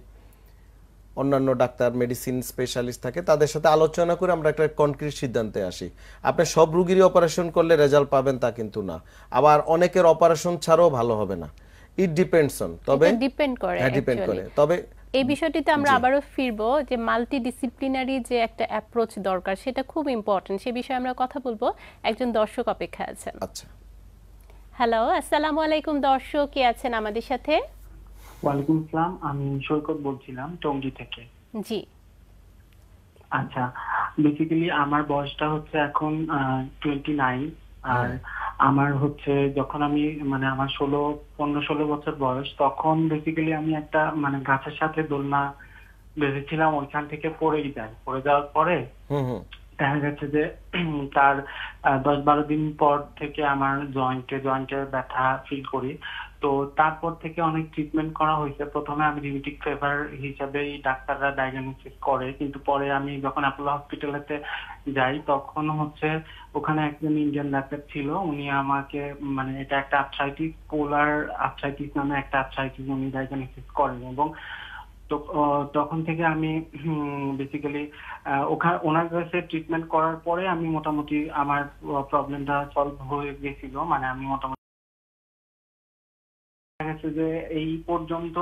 অন্যান্য ডাক্তার মেডিসিন স্পেশালিস্ট থাকে, তাদের সাথে আলোচনা করে আমরা একটা কনক্রিট সিদ্ধান্তে আসি। আপনি সব রোগীরই অপারেশন করলে রেজাল্ট পাবেন তা কিন্তু না। আবার অনেকের অপারেশন ছাড়াও ভালো হবে না। ইট ডিপেন্ডস অন, তবে ডিপেন্ড করে। তবে এই বিষয়টিতে আমরা আবারও ফিরবো যে মাল্টি ডিসিপ্লিনারি যে একটা অ্যাপ্রোচ দরকার, সেটা খুব ইম্পর্টেন্ট। সে বিষয়ে আমরা কথা বলবো। একজন দর্শক অপেক্ষা আছেন। আচ্ছা, হ্যালো, আসসালামু আলাইকুম দর্শক, কে আছেন আমাদের সাথে? ওয়ালাইকুম আসসালাম, আমি সৈকত বলছিলাম টঙ্গী থেকে। জি, আচ্ছা, বেসিক্যালি আমার বয়সটা হচ্ছে এখন 29। আর আমার হচ্ছে যখন আমি মানে আমার 15-16 বছর বয়স, তখন বেসিক্যালি আমি একটা মানে গাছের সাথে দোলনা বেঁধেছিলাম, ওইখান থেকে পড়ে যাওয়ার পরে দেখা গেছে যে তার 10-12 দিন পর থেকে আমার জয়েন্টে ব্যথা ফিল করি। তো তারপর থেকে অনেক ট্রিটমেন্ট করা হয়েছে। প্রথমে আমি রিউমেটিক ফিভার হিসাবেই ডাক্তাররা ডায়াগনোসিস করে, কিন্তু পরে আমি যখন অ্যাপোলো হসপিটালেতে যাই, তখন হচ্ছে ওখানে একজন ইন্ডিয়ান ডাক্তার ছিল। উনি আমাকে মানে এটা একটা আর্থ্রাইটিস, পোলার আর্থ্রাইটিস নামে একটা আর্থ্রাইটিস উনি ডায়াগনোসিস করেন। এবং তখন থেকে আমি বেসিক্যালি ওনার কাছে ট্রিটমেন্ট করার পরে আমি মোটামুটি আমার প্রবলেমটা সলভ হয়ে গেছিল। মানে আমি মোটামুটি দেখা গেছে যে এই পর্যন্ত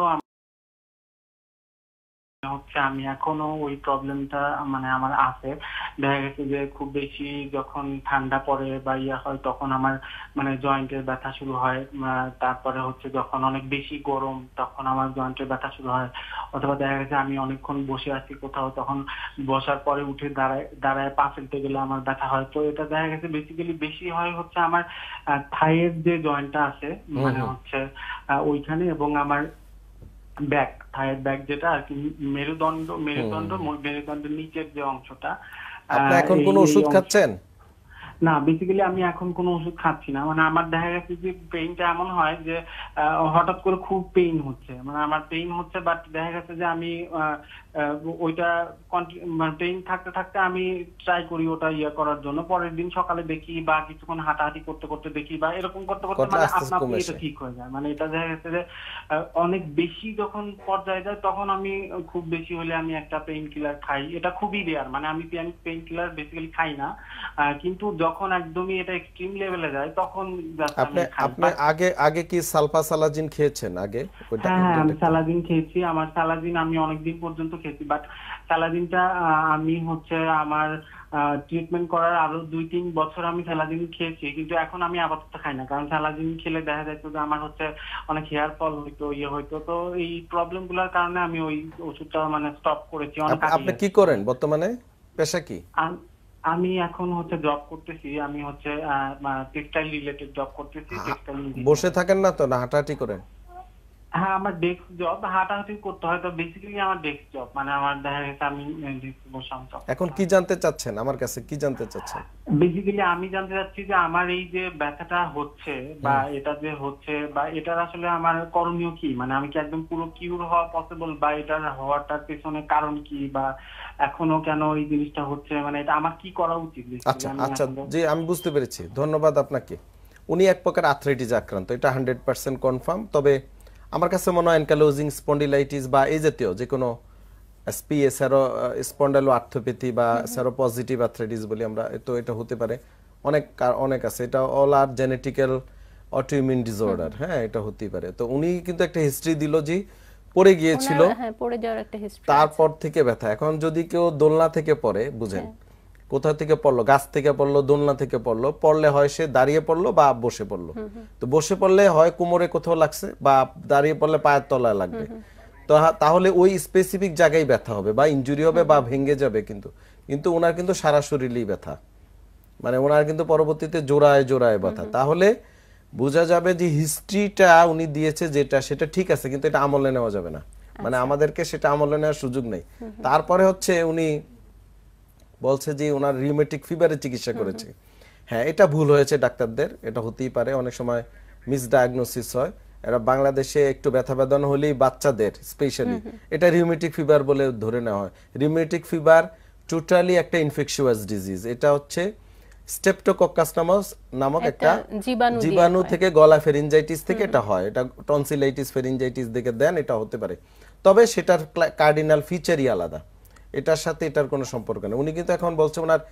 হচ্ছে আমি এখনো ওই প্রবলেমটা মানে আমার আছে। দেখা গেছে যে খুব বেশি যখন ঠান্ডা পড়ে বা ইয়া হয়, তখন আমার মানে জয়েন্টের ব্যথা শুরু হয়। তারপরে হচ্ছে যখন অনেক বেশি গরম, তখন আমার জয়েন্টের ব্যথা শুরু হয়। অথবা দেখা গেছে আমি অনেকক্ষণ বসে আছি কোথাও, তখন বসার পরে উঠে দাঁড়ায় পা ফেলতে গেলে আমার ব্যথা হয়। তো এটা দেখা গেছে বেসিক্যালি বেশি হয় হচ্ছে আমার থাইয়ের যে জয়েন্টটা আছে, মানে হচ্ছে ওইখানে, এবং আমার থাইয়ের ব্যাক যেটা আর কি মেরুদণ্ডের নিচের যে অংশটা। আপনি এখন কোনো ওষুধ খাচ্ছেন? না, বেসিক্যালি আমি এখন কোনো ওষুধ খাচ্ছি না। মানে আমার দেখা গেছে যে পেইনটা এমন হয় যে হঠাৎ করে খুব পেইন হচ্ছে, মানে আমার পেইন হচ্ছে, বাট দেখা গেছে যে আমি ওইটা মানে পেইন থাকতে থাকতে আমি ট্রাই করি ওটা করার জন্য, পরের দিন সকালে দেখি বা কিছুক্ষণ হাঁটাহাঁটি করতে করতে দেখি বা এরকম করতে করতে মানে আপনা আপনি এটা ঠিক হয়ে যায়। মানে এটা দেখা যাচ্ছে যে অনেক বেশি যখন পর্যায়ে যায় তখন আমি খুব বেশি হলে আমি একটা পেইন কিলার খাই, এটা খুবই রেয়ার, মানে আমি পেইন কিলার বেসিক্যালি খাই না, কিন্তু যখন একদমই এটা এক্সট্রিম লেভেলে যায় তখন আপনি আগে কি সালফাসালাজিন খেয়েছেন আগে? হ্যাঁ, আমি সালাজিন খেয়েছি, আমার সালাজিন আমি অনেকদিন পর্যন্ত খেয়েছি, বাট সালাজিনটা আমি হচ্ছে আমার ট্রিটমেন্ট করার আরো 2-3 বছর আমি সালাজিন খেয়েছি, কিন্তু এখন আমি আপাতত খাই না, কারণ সালাজিন খেলে দেখা যাচ্ছে যে আমার হচ্ছে অনেক হেয়ার ফল হইতো, হইতো, তো এই প্রবলেম গুলোর কারণে আমি ওই ওষুধটা মানে স্টপ করেছি। আপনি কি করেন বর্তমানে, পেশা কি? আমি এখন হচ্ছে জব করতেছি, আমি হচ্ছে টেক্সটাইল রিলেটেড জব করতেছি। বসে থাকেন না তো, না হাঁটাহাঁটি করেন? হ্যাঁ, আমার ডেস্ক জব, হাঁটাহাঁটি করতে হয়, তো বেসিক্যালি আমার ডেস্ক জব, মানে আমার দেখা গেছে আমি বসলাম। এখন কি জানতে চাচ্ছেন আমার কাছে, কি জানতে চাচ্ছেন? বেসিক্যালি আমি জানতে চাচ্ছি যে আমার এই যে ব্যথাটা হচ্ছে বা এটা যে হচ্ছে বা এটার আসলে আমার করণীয় কি, মানে আমি কি একদম পুরো কিউর হওয়া পসিবল, বা এটার হওয়াটার পেছনে কারণ কি, বা এখনো কেন এই জিনিসটা হচ্ছে, মানে এটা আমার কি করা উচিত? আচ্ছা আচ্ছা, জি আমি বুঝতে পেরেছি, ধন্যবাদ আপনাকে। উনি এক প্রকার আর্থ্রাইটিস আক্রান্ত, এটা 100% কনফার্ম। তবে আমার কাছে মনে হয় অ্যানকালোজিং স্পন্ডিলাইটিস বা এই জাতীয় যে কোনো স্পন্ডালোআর্থোপ্যাথি বা সেরোপজিটিভ আর্থ্রাইটিস বলি আমরা, তো এটা হতে পারে, অনেক আছে, এটা অল আর জেনেটিক্যাল অটোইমিউন ডিসঅর্ডার। হ্যাঁ, এটা হতেই পারে। তো উনি কিন্তু একটা হিস্ট্রি দিল যে পড়ে গিয়েছিল, পড়ে যাওয়ার একটা হিস্ট্রি, তারপর থেকে ব্যথা। এখন যদি কেউ দোলনা থেকে পড়ে, বুঝেন কোথা থেকে পড়লো, গাছ থেকে পড়লো, দোলনা থেকে পড়লো, পড়লে হয় সে দাঁড়িয়ে পড়লো বা বসে পড়লো। তো বসে পড়লে হয় কোমরে কোথাও লাগছে, বা দাঁড়িয়ে পড়লে পায়ের তলায় লাগবে, তো তাহলে ওই স্পেসিফিক জায়গায় ব্যথা হবে বা ইনজুরি হবে বা ভেঙে যাবে। কিন্তু ওনার কিন্তু সারা শরীরেই ব্যথা, মানে ওনার কিন্তু পরবর্তীতে জোড়ায় জোড়ায় ব্যথা। তাহলে বোঝা যাবে যে হিস্ট্রিটা উনি দিয়েছে যেটা, সেটা ঠিক আছে, কিন্তু এটা আমলে নেওয়া যাবে না, মানে আমাদেরকে সেটা আমলে নেওয়ার সুযোগ নেই। তারপরে হচ্ছে উনি বলছে যে ওনার রিউমেটিক ফিভারের চিকিৎসা করেছে। হ্যাঁ, এটা ভুল হয়েছে ডাক্তারদের, এটা হতেই পারে, অনেক সময় মিসডায়াগনোসিস হয়। এরা বাংলাদেশে একটু ব্যথা বেদনা হলেই বাচ্চাদের স্পেশালি এটা রিউমেটিক ফিভার বলে ধরে নেওয়া হয়। রিউমেটিক ফিভার টোটালি একটা ইনফেকশিয়াস ডিজিজ। এটা হচ্ছে স্টেপটোকক্কাস নামক একটা জীবাণু থেকে, গলা ফেরিনজাইটিস থেকে এটা হয়। এটা টনসিলাইটিস ফেরিনজাইটিস দেখে দেন, এটা হতে পারে, তবে সেটার কার্ডিনাল ফিচারই আলাদা, এটার সাথে এটার কোনো সম্পর্ক নেই। উনি কিন্তু এখন বলছে ওনার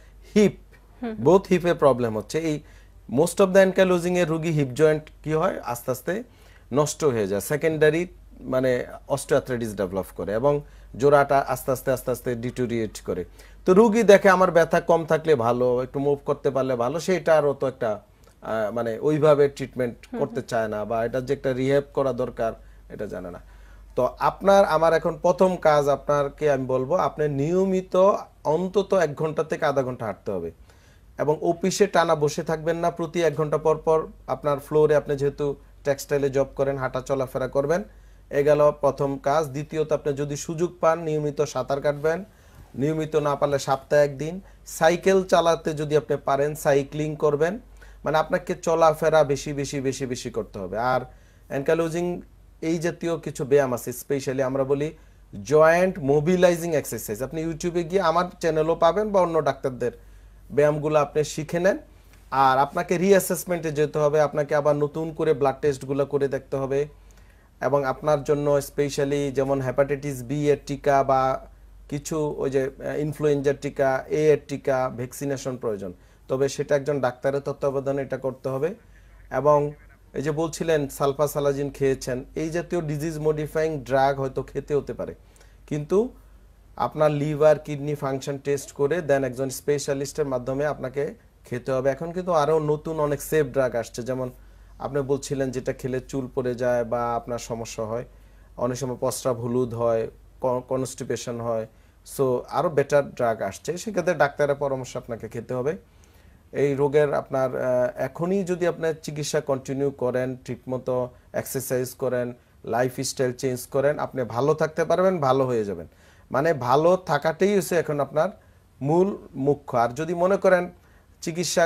বোথ হিপে প্রবলেম হচ্ছে। এই মোস্ট অফ দ্য অ্যানকালোজিং এর রোগী হিপ জয়েন্ট কি হয়, আস্তে আস্তে নষ্ট হয়ে যায়, সেকেন্ডারি মানে অস্টিওআর্থ্রাইটিস ডেভেলপ করে এবং জোড়াটা আস্তে আস্তে ডিটোরিয়েট করে। তো রোগী দেখে আমার ব্যথা কম থাকলে ভালো, একটু মুভ করতে পারলে ভালো, সেটা আরও তো একটা মানে ওইভাবে ট্রিটমেন্ট করতে চায় না, বা এটা যে একটা রিহ্যাব করা দরকার এটা জানে না। তো আমার এখন প্রথম কাজ, আপনাকে আমি বলবো আপনি নিয়মিত অন্তত 1 ঘন্টা থেকে আধা ঘন্টা হাঁটতে হবে, এবং অফিসে টানা বসে থাকবেন না। প্রতি 1 ঘন্টা পর পর আপনার ফ্লোরে, আপনি যেহেতু টেক্সটাইলে জব করেন, হাঁটা চলাফেরা করবেন, এ গেল প্রথম কাজ। দ্বিতীয়ত, আপনি যদি সুযোগ পান নিয়মিত সাঁতার কাটবেন, নিয়মিত না পারলে সপ্তাহে 1 দিন সাইকেল চালাতে যদি আপনি পারেন সাইক্লিং করবেন, মানে আপনাকে চলাফেরা বেশি করতে হবে। আর অ্যানকালোজিং এই জাতীয় কিছু ব্যায়াম আছে, স্পেশালি আমরা বলি জয়েন্ট মোবিলাইজিং এক্সারসাইজ, আপনি ইউটিউবে গিয়ে আমার চ্যানেলও পাবেন বা অন্য ডাক্তারদের ব্যায়ামগুলো আপনি শিখে নেন। আর আপনাকে রিঅ্যাসেসমেন্টে যেতে হবে, আপনাকে আবার নতুন করে ব্লাড টেস্টগুলো করে দেখতে হবে, এবং আপনার জন্য স্পেশালি যেমন হেপাটাইটিস বি এর টিকা বা কিছু ওই যে ইনফ্লুয়েঞ্জার টিকা, এ এর টিকা, ভ্যাকসিনেশন প্রয়োজন, তবে সেটা একজন ডাক্তারের তত্ত্বাবধানে এটা করতে হবে। এবং এই যে বলছিলেন সালফাসালাজিন খেয়েছেন, এই জাতীয় ডিজিজ মডিফাইং ড্রাগ হয়তো খেতে হতে পারে, কিন্তু আপনার লিভার কিডনি ফাংশন টেস্ট করে দেন একজন স্পেশালিস্টের মাধ্যমে আপনাকে খেতে হবে। এখন কিন্তু আরও নতুন অনেক সেফ ড্রাগ আসছে, যেমন আপনি বলছিলেন যেটা খেলে চুল পড়ে যায় বা আপনার সমস্যা হয়, অনেক সময় প্রস্রাব হলুদ হয়, কনস্টিপেশন হয়, সো আরও বেটার ড্রাগ আসছে, সেক্ষেত্রে ডাক্তারের পরামর্শ আপনাকে খেতে হবে। এই রোগের আপনার এখনই যদি আপনার চিকিৎসা কন্টিনিউ করেন, ঠিকমতো এক্সারসাইজ করেন, লাইফস্টাইল চেঞ্জ করেন, আপনি ভালো থাকতে পারবেন, ভালো হয়ে যাবেন। মানে ভালো থাকাটাই হচ্ছে এখন আপনার মূল মুখ্য। আর যদি মনে করেন চিকিৎসা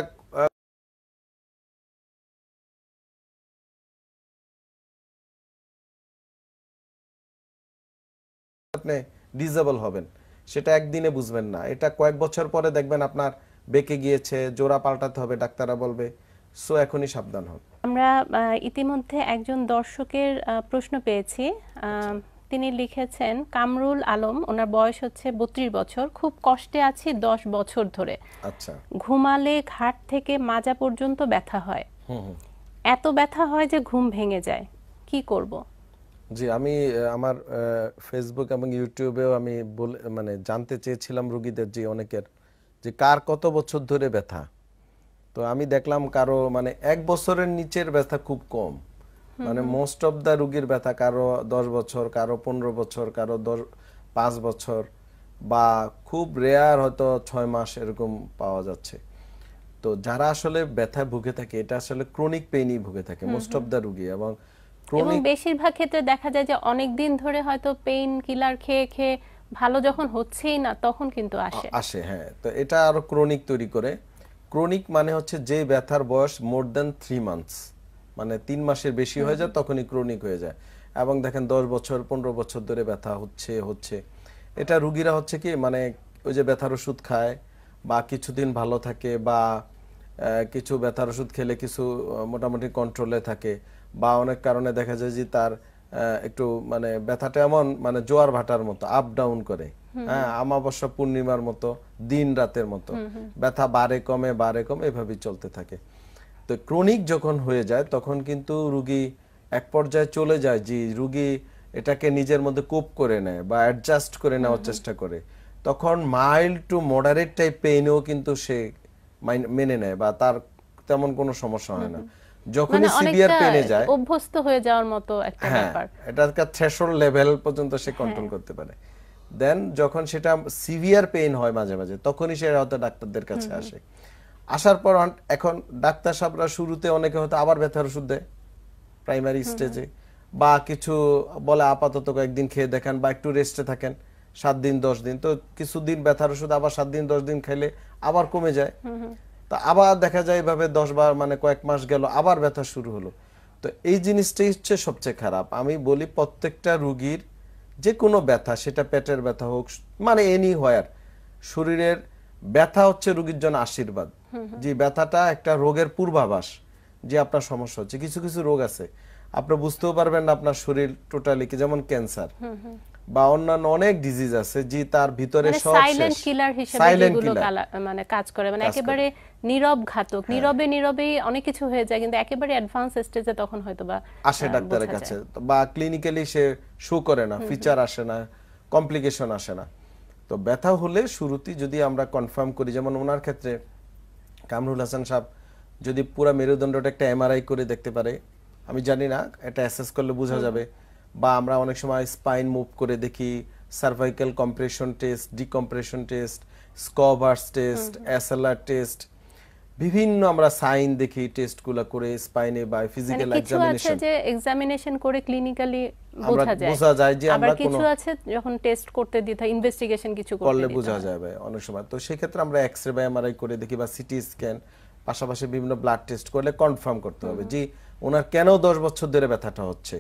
আপনি ডিজেবল হবেন, সেটা একদিনে বুঝবেন না, এটা কয়েক বছর পরে দেখবেন আপনার বেঁকে গিয়েছে, জোড়া পাল্টাতে হবে, ডাক্তাররা বলবে। সো এখনই সাবধান হন। আমরা ইতিমধ্যে একজন দর্শকের প্রশ্ন পেয়েছি। তিনি লিখেছেন কামরুল আলম, ওনার বয়স হচ্ছে 32 বছর, খুব কষ্টে আছি 10 বছর ধরে। আচ্ছা। ঘুমালে ঘাট থেকে মাজা পর্যন্ত ব্যথা হয়, এত ব্যথা হয় যে ঘুম ভেঙে যায়, কি করব? জি, আমি আমার ফেসবুক এবং ইউটিউবেও আমি মানে জানতে চেয়েছিলাম রোগীদের যে অনেকের যে কার কত বছর ধরে ব্যথা। তো আমি দেখলাম কারো মানে 1 বছরের নিচের ব্যথা খুব কম, মানে মোস্ট অফ দা রোগীর ব্যথা কারো 10 বছর, কারো 15 বছর, কারো 5 বছর, বা খুব রেয়ার হয়তো 6 মাস এরকম পাওয়া যাচ্ছে। তো যারা আসলে ব্যথায় ভুগে থাকে, এটা আসলে ক্রনিক পেইনই ভুগে থাকে মোস্ট অফ দা রোগী, এবং বেশিরভাগ ক্ষেত্রে দেখা যায় যে অনেক দিন ধরে হয়তো পেইন কিলার খেয়ে খেয়ে ভালো যখন হচ্ছেই না তখন কিন্তু আসে। হ্যাঁ, তো এটা আরো ক্রনিক তৈরি করে। ক্রনিক মানে হচ্ছে যে ব্যথার বয়স মোর দ্যান 3 মান্থস, মানে 3 মাসের বেশি হয়ে যায়, তখনই ক্রনিক হয়ে যায়। এবং দেখেন 10 বছর 15 বছর ধরে ব্যথা হচ্ছে এটা রুগীরা হচ্ছে কি মানে ওই যে ব্যথার ওষুধ খায় বা কিছুদিন ভালো থাকে, বা কিছু ব্যথার ওষুধ খেলে কিছু মোটামুটি কন্ট্রোলে থাকে, বা অনেক কারণে দেখা যায় যে তার একটু মানে ব্যথাটা এমন মানে জোয়ার ভাটার মতো আপ ডাউন করে, হ্যাঁ, অমাবস্যা পূর্ণিমার মতো, দিন রাতের মতো, ব্যথা বাড়ে কমে এভাবেই চলতে থাকে। তো ক্রনিক যখন হয়ে যায় তখন কিন্তু রুগী এক পর্যায়ে চলে যায় যে রুগী এটাকে নিজের মধ্যে কোপ করে নেয় বা অ্যাডজাস্ট করে নেওয়ার চেষ্টা করে, তখন মাইল্ড টু মডারেট টাইপ পেইনও কিন্তু সে মেনে নেয় বা তার তেমন কোনো সমস্যা হয় না। যখনই সিভিয়ার পেইনে যায়, অভ্যস্ত হয়ে যাওয়ার মতো একটা ব্যাপার, এটাকে থ্রেশহোল্ড লেভেল পর্যন্ত সে কন্ট্রোল করতে পারে। দেন যখন সেটা সিভিয়ার পেইন হয় মাঝে মাঝে, তখনই সে হয়তো ডাক্তারদের কাছে আসে। আসার পর এখন ডাক্তার সাহেবরা শুরুতে অনেকে হয়তো আবার ব্যথার ওষুধ দেয় প্রাইমারি স্টেজে, বা কিছু বলে আপাতত কয়েকদিন খেয়ে দেখেন বা একটু রেস্টে থাকেন 7 দিন 10 দিন, তো কিছুদিন ব্যথার ওষুধ আবার 7 দিন 10 দিন খাইলে আবার কমে যায়। তো আবার দেখা যায় এভাবে 10 বার মানে কয়েক মাস গেল, আবার ব্যথা শুরু হলো। তো এই জিনিসটাই হচ্ছে সবচেয়ে খারাপ। আমি বলি প্রত্যেকটা রোগীর যে কোনো ব্যথা, সেটা পেটের ব্যথা হোক, মানে এনি হোয়ার, শরীরের ব্যথা হচ্ছে রোগীর জন্য আশীর্বাদ। যে ব্যথাটা একটা রোগের পূর্বাভাস যে আপনার সমস্যা হচ্ছে। কিছু কিছু রোগ আছে আপনি বুঝতেও পারবেন না আপনার শরীর টোটালি, কি যেমন ক্যান্সার বা অন্যান্য অনেক ডিজিজ আছে যে তার ভিতরে সব সাইলেন্ট কিলার হিসেবে যেগুলো মানে কাজ করে, মানে একেবারে নীরব ঘাতক, নীরবে অনেক কিছু হয়ে যায়, কিন্তু একেবারে অ্যাডভান্স স্টেজে তখন হয়তোবা আসে ডাক্তারের কাছে, বা ক্লিনিক্যালি সে শো করে না, ফিচার আসে না, কমপ্লিকেশন আসে না। তো ব্যথা হলে শুরুতেই যদি আমরা কনফার্ম করি, যেমন ওনার ক্ষেত্রে কামরুল হাসান সাহেব যদি পুরো মেরুদণ্ডটা একটা এমআরআই করে দেখতে পারে, আমি জানি না, এটা অ্যাসেস করলে বোঝা যাবে। বা আমরা অনেক সময় স্পাইন মুভ করে দেখি, cervical compression test, decompression test, স্কভার্স টেস্ট, এসএলআর টেস্ট, বিভিন্ন আমরা সাইন দেখি, টেস্টগুলো করে স্পাইনে বা ফিজিক্যাল এক্সামিনেশন, যে এক্সামিনেশন করে ক্লিনিক্যালি বোঝা যায় যে আমরা কিছু আছে যখন টেস্ট করতে দিতে হয়, ইনভেস্টিগেশন কিছু করলে বোঝা যাবে অনেক সময়। তো সেই ক্ষেত্রে আমরা এক্সরে বা এমআরআই করে দেখি, বা সিটি স্ক্যান, পাশাপাশি বিভিন্ন ব্লাড টেস্ট করলে কনফার্ম করতে হবে যে ওনার কেন 10 বছর ধরে ব্যথাটা হচ্ছে।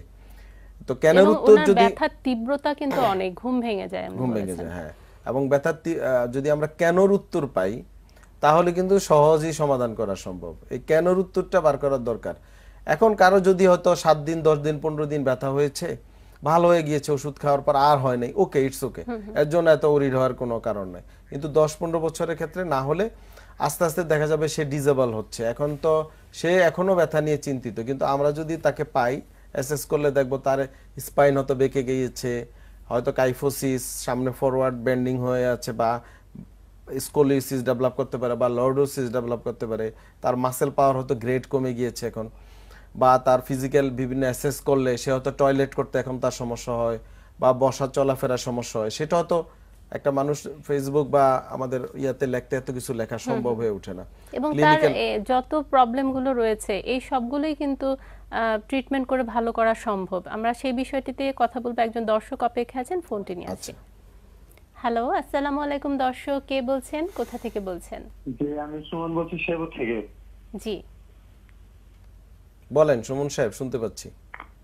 তো কেন উত্তর যদি ব্যথার তীব্রতা কিন্তু অনেক, ঘুম ভেঙে যায়, হ্যাঁ, এবং ব্যথার যদি আমরা কেনর উত্তর পাই তাহলে কিন্তু সহজেই সমাধান করা সম্ভব। এই কেনর উত্তরটা বার করার দরকার। এখন কারো যদি হয়তো 7 দিন 10 দিন 15 দিন ব্যথা হয়েছে, ভালো হয়ে গিয়েছে, ওষুধ খাওয়ার পর আর হয় নাই, ওকে, ইটস ওকে, এর জন্য এত ওরিড হওয়ার কোনো কারণ নাই। কিন্তু 10-15 বছরের ক্ষেত্রে না হলে আস্তে আস্তে দেখা যাবে সে ডিজেবল হচ্ছে। এখন তো সে এখনো ব্যথা নিয়ে চিন্তিত, কিন্তু আমরা যদি তাকে পাই, অ্যাসেস করলে দেখবো তার স্পাইন হয়তো বেঁকে গিয়েছে, হয়তো কাইফোসিস, সামনে ফরওয়ার্ড বেন্ডিং হয়ে আছে, বা স্কোলিসিস ডেভেলপ করতে পারে, বা লর্ডোসিস ডেভেলপ করতে পারে, তার মাসেল পাওয়ার হয়তো গ্রেড কমে গিয়েছে এখন, বা তার ফিজিক্যাল বিভিন্ন অ্যাসেস করলে সে হয়তো টয়লেট করতে এখন তার সমস্যা হয়, বা বসা চলাফেরার সমস্যা হয়। সেটা হয়তো একটা মানুষ ফেসবুক বা আমাদের ইয়াতে লিখতে এত কিছু লেখা সম্ভব হয়ে ওঠে না। এবং তার যত প্রবলেমগুলো রয়েছে এই সবগুলোই কিন্তু ট্রিটমেন্ট করে ভালো করা সম্ভব। আমরা সেই বিষয়টিতে কথা বলবো, একজন দর্শক অপেক্ষা আছেন, ফোনটি নিয়ে আসছি। হ্যালো, আসসালামু আলাইকুম দর্শক, কে বলছেন, কোথা থেকে বলছেন? জি, আমি সুমন বলছি শেরপুর থেকে। জি, বলেন সুমন সাহেব, শুনতে পাচ্ছি।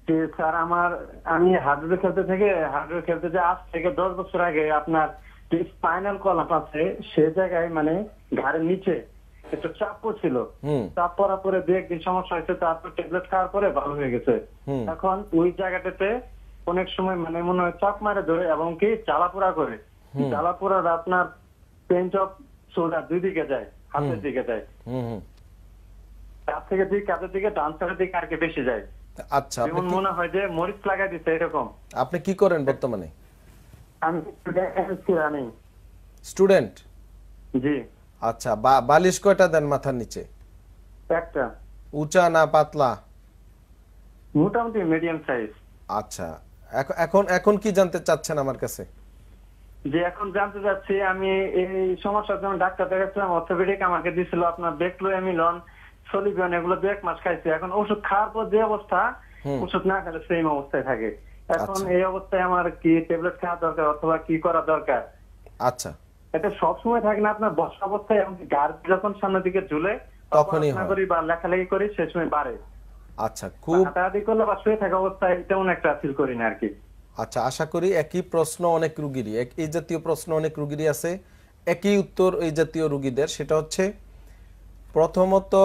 যে স্যার আমি হার্ডওয়্যার খেলতে থেকে হার্ডওয়্যার খেলতে যে আজ থেকে 10 বছর আগে আপনার যে স্পাইনাল কলাম আছে সে জায়গায় মানে ঘাড়ের নিচে একটু চাপ পড়ছিল। চাপ পড়ার পরে 2 একদিন সমস্যা হয়েছে, তারপর ট্যাবলেট খাওয়ার পরে ভালো হয়ে গেছে। এখন ওই জায়গাটাতে অনেক সময় মানে মনে হয় চাপ মারে ধরে এবং কি জ্বালাপোড়া করে। জ্বালাপোড়ার আপনার পেঞ্চ অফ শোল্ডার 2 দিকে যায়, হাতের দিকে যায়, হাত থেকে ঠিক কাঁধের দিকে, ডান সাইডের দিকে আর কি বেশি যায়। আচ্ছা, যেমন মনে হয় যে মরিচ লাগাই দিচ্ছে এরকম। আপনি কি করেন বর্তমানে? আমি স্টুডেন্ট? জি। আচ্ছা, বালিশ কয়টা দেন মাথার নিচে? একটা। উঁচা না পাতলা? মোটামুটি মিডিয়াম সাইজ। আচ্ছা, এখন কি জানতে চাচ্ছেন আমার কাছে? যে এখন জানতে চাচ্ছি, আমি এই সমস্যার জন্য ডাক্তার দেখাচ্ছিলাম, অর্থোপেডিক আমাকে দিছিল আপনার বেক্লোএমিলন, সলিবিয়ন, এগুলো 2 মাস খাইছি। এখন ওষুধ খাওয়ার পর যে অবস্থা, ওষুধ না খেলে সেম অবস্থায় থাকে। এখন এই অবস্থায় আমার কি ট্যাবলেট খাওয়া দরকার অথবা কি করা দরকার? আচ্ছা, এটা সব সময় থাকে না আপনার বসা অবস্থায়, এমনকি গাড় যখন সামনের দিকে ঝুলে তখনই হয় করি বা লেখালেখি করি সে সময় বাড়ে। আচ্ছা, খুব হাঁটাহাঁটি করলে বা শুয়ে থাকা অবস্থায় তেমন একটা ফিল করি না আর কি। আচ্ছা, আশা করি একই প্রশ্ন অনেক রুগীরই, এই জাতীয় প্রশ্ন অনেক রুগীরই আছে, একই উত্তর এই জাতীয় রুগীদের। সেটা হচ্ছে, প্রথমত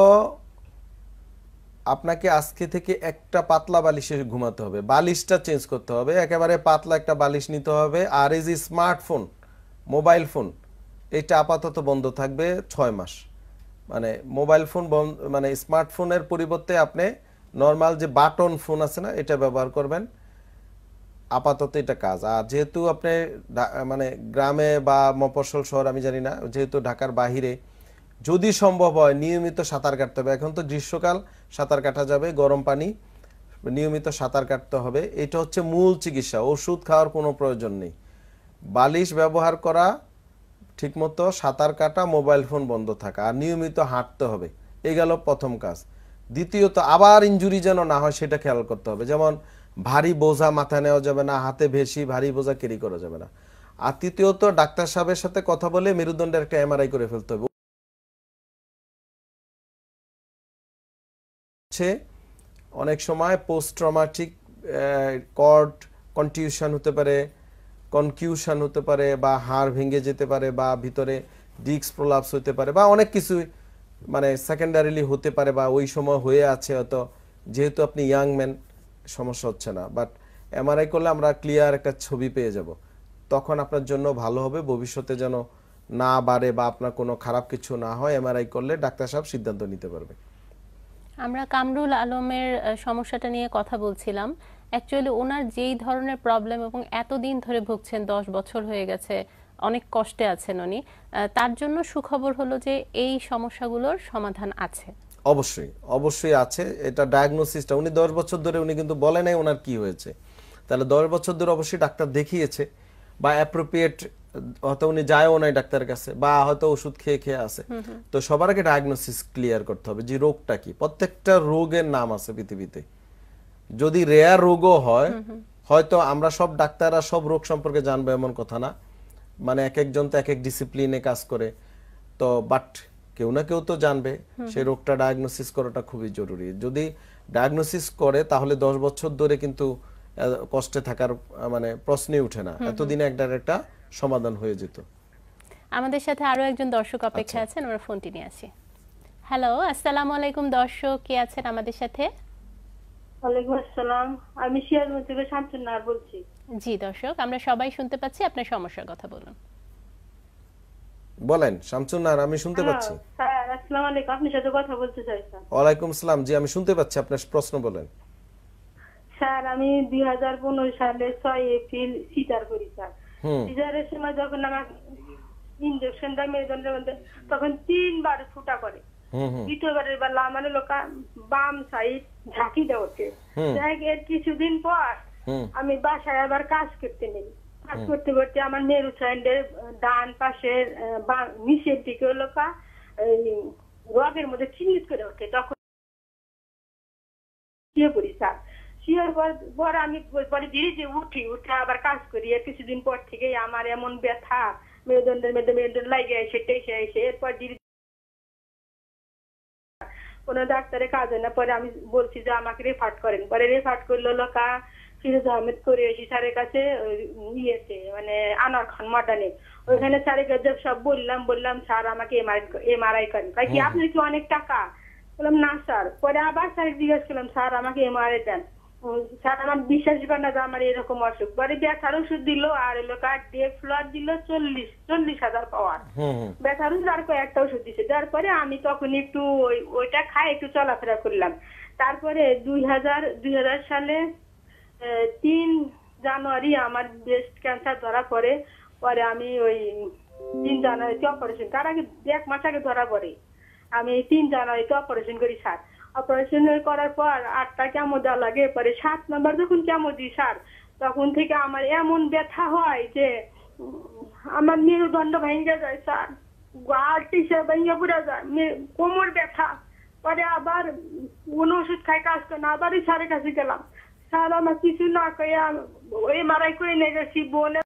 আপনাকে আজকে থেকে একটা পাতলা বালিশে ঘুমাতে হবে, বালিশটা চেঞ্জ করতে হবে, একেবারে পাতলা একটা বালিশ নিতে হবে। আর এই যে স্মার্টফোন, মোবাইল ফোন, এটা আপাতত বন্ধ থাকবে 6 মাস। মানে মোবাইল ফোন মানে স্মার্টফোনের পরিবর্তে আপনি নর্মাল যে বাটন ফোন আছে না, এটা ব্যবহার করবেন আপাতত, এটা কাজ। আর যেহেতু আপনি মানে গ্রামে বা মফস্বল শহর আমি জানি না, যেহেতু ঢাকার বাহিরে, যদি সম্ভব হয় নিয়মিত সাঁতার কাটতে হবে। এখন তো গ্রীষ্মকাল, সাঁতার কাটা যাবে, গরম পানি, নিয়মিত সাঁতার কাটতে হবে। এটা হচ্ছে মূল চিকিৎসা, ওষুধ খাওয়ার কোনো প্রয়োজন নেই। বালিশ ব্যবহার করা, ঠিকমতো সাঁতার কাটা, মোবাইল ফোন বন্ধ থাকা, আর নিয়মিত হাঁটতে হবে। এই গেল প্রথম কাজ। দ্বিতীয়ত, আবার ইনজুরি যেন না হয় সেটা খেয়াল করতে হবে। যেমন ভারী বোঝা মাথায় নেওয়া যাবে না, হাতে বেশি ভারী বোঝা ক্যারি করা যাবে না। আর তৃতীয়ত, ডাক্তার সাহেবের সাথে কথা বলে মেরুদণ্ডের একটা এমআরআই করে ফেলতে হবে। অনেক সময় পোস্ট ট্রমাটিক কর্ড কনটিউশন হতে পারে, কনকিউশন হতে পারে, বা হাড় ভেঙে যেতে পারে, বা ভিতরে ডিস্ক প্রলাপস হতে পারে, বা অনেক কিছু মানে সেকেন্ডারিলি হতে পারে, বা ওই সময় হয়ে আছে হয়তো। যেহেতু আপনি ইয়াং ম্যান, সমস্যা হচ্ছে না, বাট এমআরআই করলে আমরা ক্লিয়ার একটা ছবি পেয়ে যাব। তখন আপনার জন্য ভালো হবে, ভবিষ্যতে যেন না বাড়ে বা আপনার কোনো খারাপ কিছু না হয়। এমআরআই করলে ডাক্তার সাহেব সিদ্ধান্ত নিতে পারবে। আমরা কামরুল আলমের সমস্যাটা নিয়ে কথা বলছিলাম। অ্যাকচুয়ালি ওনার যেই ধরনের প্রবলেম এবং এতদিন ধরে ভুগছেন, 10 বছর হয়ে গেছে, অনেক কষ্টে আছেন উনি, তার জন্য সুখবর হলো যে এই সমস্যাগুলোর সমাধান আছে। অবশ্যই অবশ্যই আছে। এটা ডায়াগনোসিসটা উনি 10 বছর ধরে, উনি কিন্তু বলে নাই ওনার কি হয়েছে। তাহলে 10 বছর ধরে অবশ্যই ডাক্তার দেখিয়েছে, বা অ্যাপ্রোপ্রিয়েট হয়তো উনি যায়ও নাই ডাক্তারের কাছে, বা হয়তো ওষুধ খেয়ে খেয়ে আছে। তো সবার আগে ডায়াগনোসিস ক্লিয়ার করতে হবে যে রোগটা কি। প্রত্যেকটা রোগের নাম আছে পৃথিবীতে। যদি রেয়ার রোগও হয়, হয়তো আমরা সব ডাক্তাররা সব রোগ সম্পর্কে জানবো এমন কথা না, মানে এক একজন তো এক এক ডিসিপ্লিনে কাজ করে। তো বাট কেউ না কেউ তো জানবে, সেই রোগটা ডায়াগনোসিস করাটা খুবই জরুরি। যদি ডায়াগনোসিস করে তাহলে 10 বছর ধরে কিন্তু কষ্টে থাকার মানে প্রশ্নই উঠে না, এতদিনে একটা সমাধান হয়ে যেত। আমাদের সাথে আরো একজন দর্শক অপেক্ষা আছেন, আমরা ফোনটি নিয়ে আসি। হ্যালো, আসসালামু আলাইকুম দর্শক, কে আছেন আমাদের সাথে? ওয়ালাইকুম আসসালাম, আমি শিয়ালমতি থেকে শামসুন্নাহার বলছি। জি দর্শক, আমরা সবাই শুনতে পাচ্ছি, আপনার সমস্যার কথা বলুন। বলেন শামসুন্নাহার, আমি শুনতে পাচ্ছি। হ্যাঁ, আসসালামু আলাইকুম, আপনার সাথে কথা বলতে চাই স্যার। ওয়ালাইকুম আসসালাম, জি আমি শুনতে পাচ্ছি, আপনার প্রশ্ন বলেন। স্যার, আমি 2015 সালে 6 এপ্রিল সিজার করি স্যার। সিজারের সময় যখন আমার ইনজেকশন দেয় মেরুদণ্ডের মধ্যে, তখন 3 বার ফুটা করে। দ্বিতীয়বারের বেলা মানে লোক বাম সাইড ঝাঁকি দেওয়াতে এর কিছুদিন পর আমি বাসায় আবার কাজ করতে নেই। কাজ করতে করতে আমার মেরু সাইডের ডান পাশের নিচের দিকে লোকা রগের মধ্যে চিহ্নিত করে ওঠে। তখন শুয়ে পড়ি স্যার। শুয়ে পর আমি পরে ধীরে ধীরে উঠে আবার কাজ করি। এর কিছুদিন পর থেকে আমার এমন ব্যথা মেরুদণ্ডের মধ্যে মেরুদণ্ড লাগে এসে এরপর ধীরে কোনো ডাক্তারে কাজ হয় না। পরে আমি বলছি যে আমাকে রেফার করেন, পরে রেফার করলো লোকা ফিরোজ আহমেদ করে এসি স্যারের কাছে, ইয়েতে মানে আনোয়ার খান মডার্নে। ওইখানে স্যারের কাছে সব বললাম স্যার আমাকে এমআরআই করেন। কি আপনার কি অনেক টাকা? বললাম না স্যার। পরে আবার স্যার জিজ্ঞেস করলাম স্যার আমাকে এমআরআই দেন। স্যার আমার বিশ্বাস করে না যে আমার এরকম অসুখ। পরে ব্যথার ওষুধ দিল আর ডে ফ্লোর দিল 40,000 পাওয়ার ব্যথার ওষুধ, আর কয়েকটা ওষুধ দিচ্ছে। তারপরে আমি তখন একটু ওইটা খাই একটু চলাফেরা করলাম। তারপরে 2000 সালে 3 জানুয়ারি আমার ব্রেস্ট ক্যান্সার ধরা পড়ে। পরে আমি ওই 3 জানুয়ারিতে অপারেশন, তার আগে 1 মাস আগে ধরা পড়ে। আমি 3 জানুয়ারিতে অপারেশন করি স্যার। অপারেশন করার পর 8টা কেমো দেওয়া লাগে। পরে 7 নম্বর যখন কেমো দিই স্যার, তখন থেকে আমার এমন ব্যথা হয় যে আমার মেরুদণ্ড ভেঙে যায় স্যার, ভেঙে পড়ে যায়, কোমর ব্যথা। পরে আবার কোন ওষুধ খাই কাজ করে না, আবার স্যারের কাছে গেলাম। স্যার আমার কিছু না কইয়া এমআরআই করে নিয়ে গেছি, বলে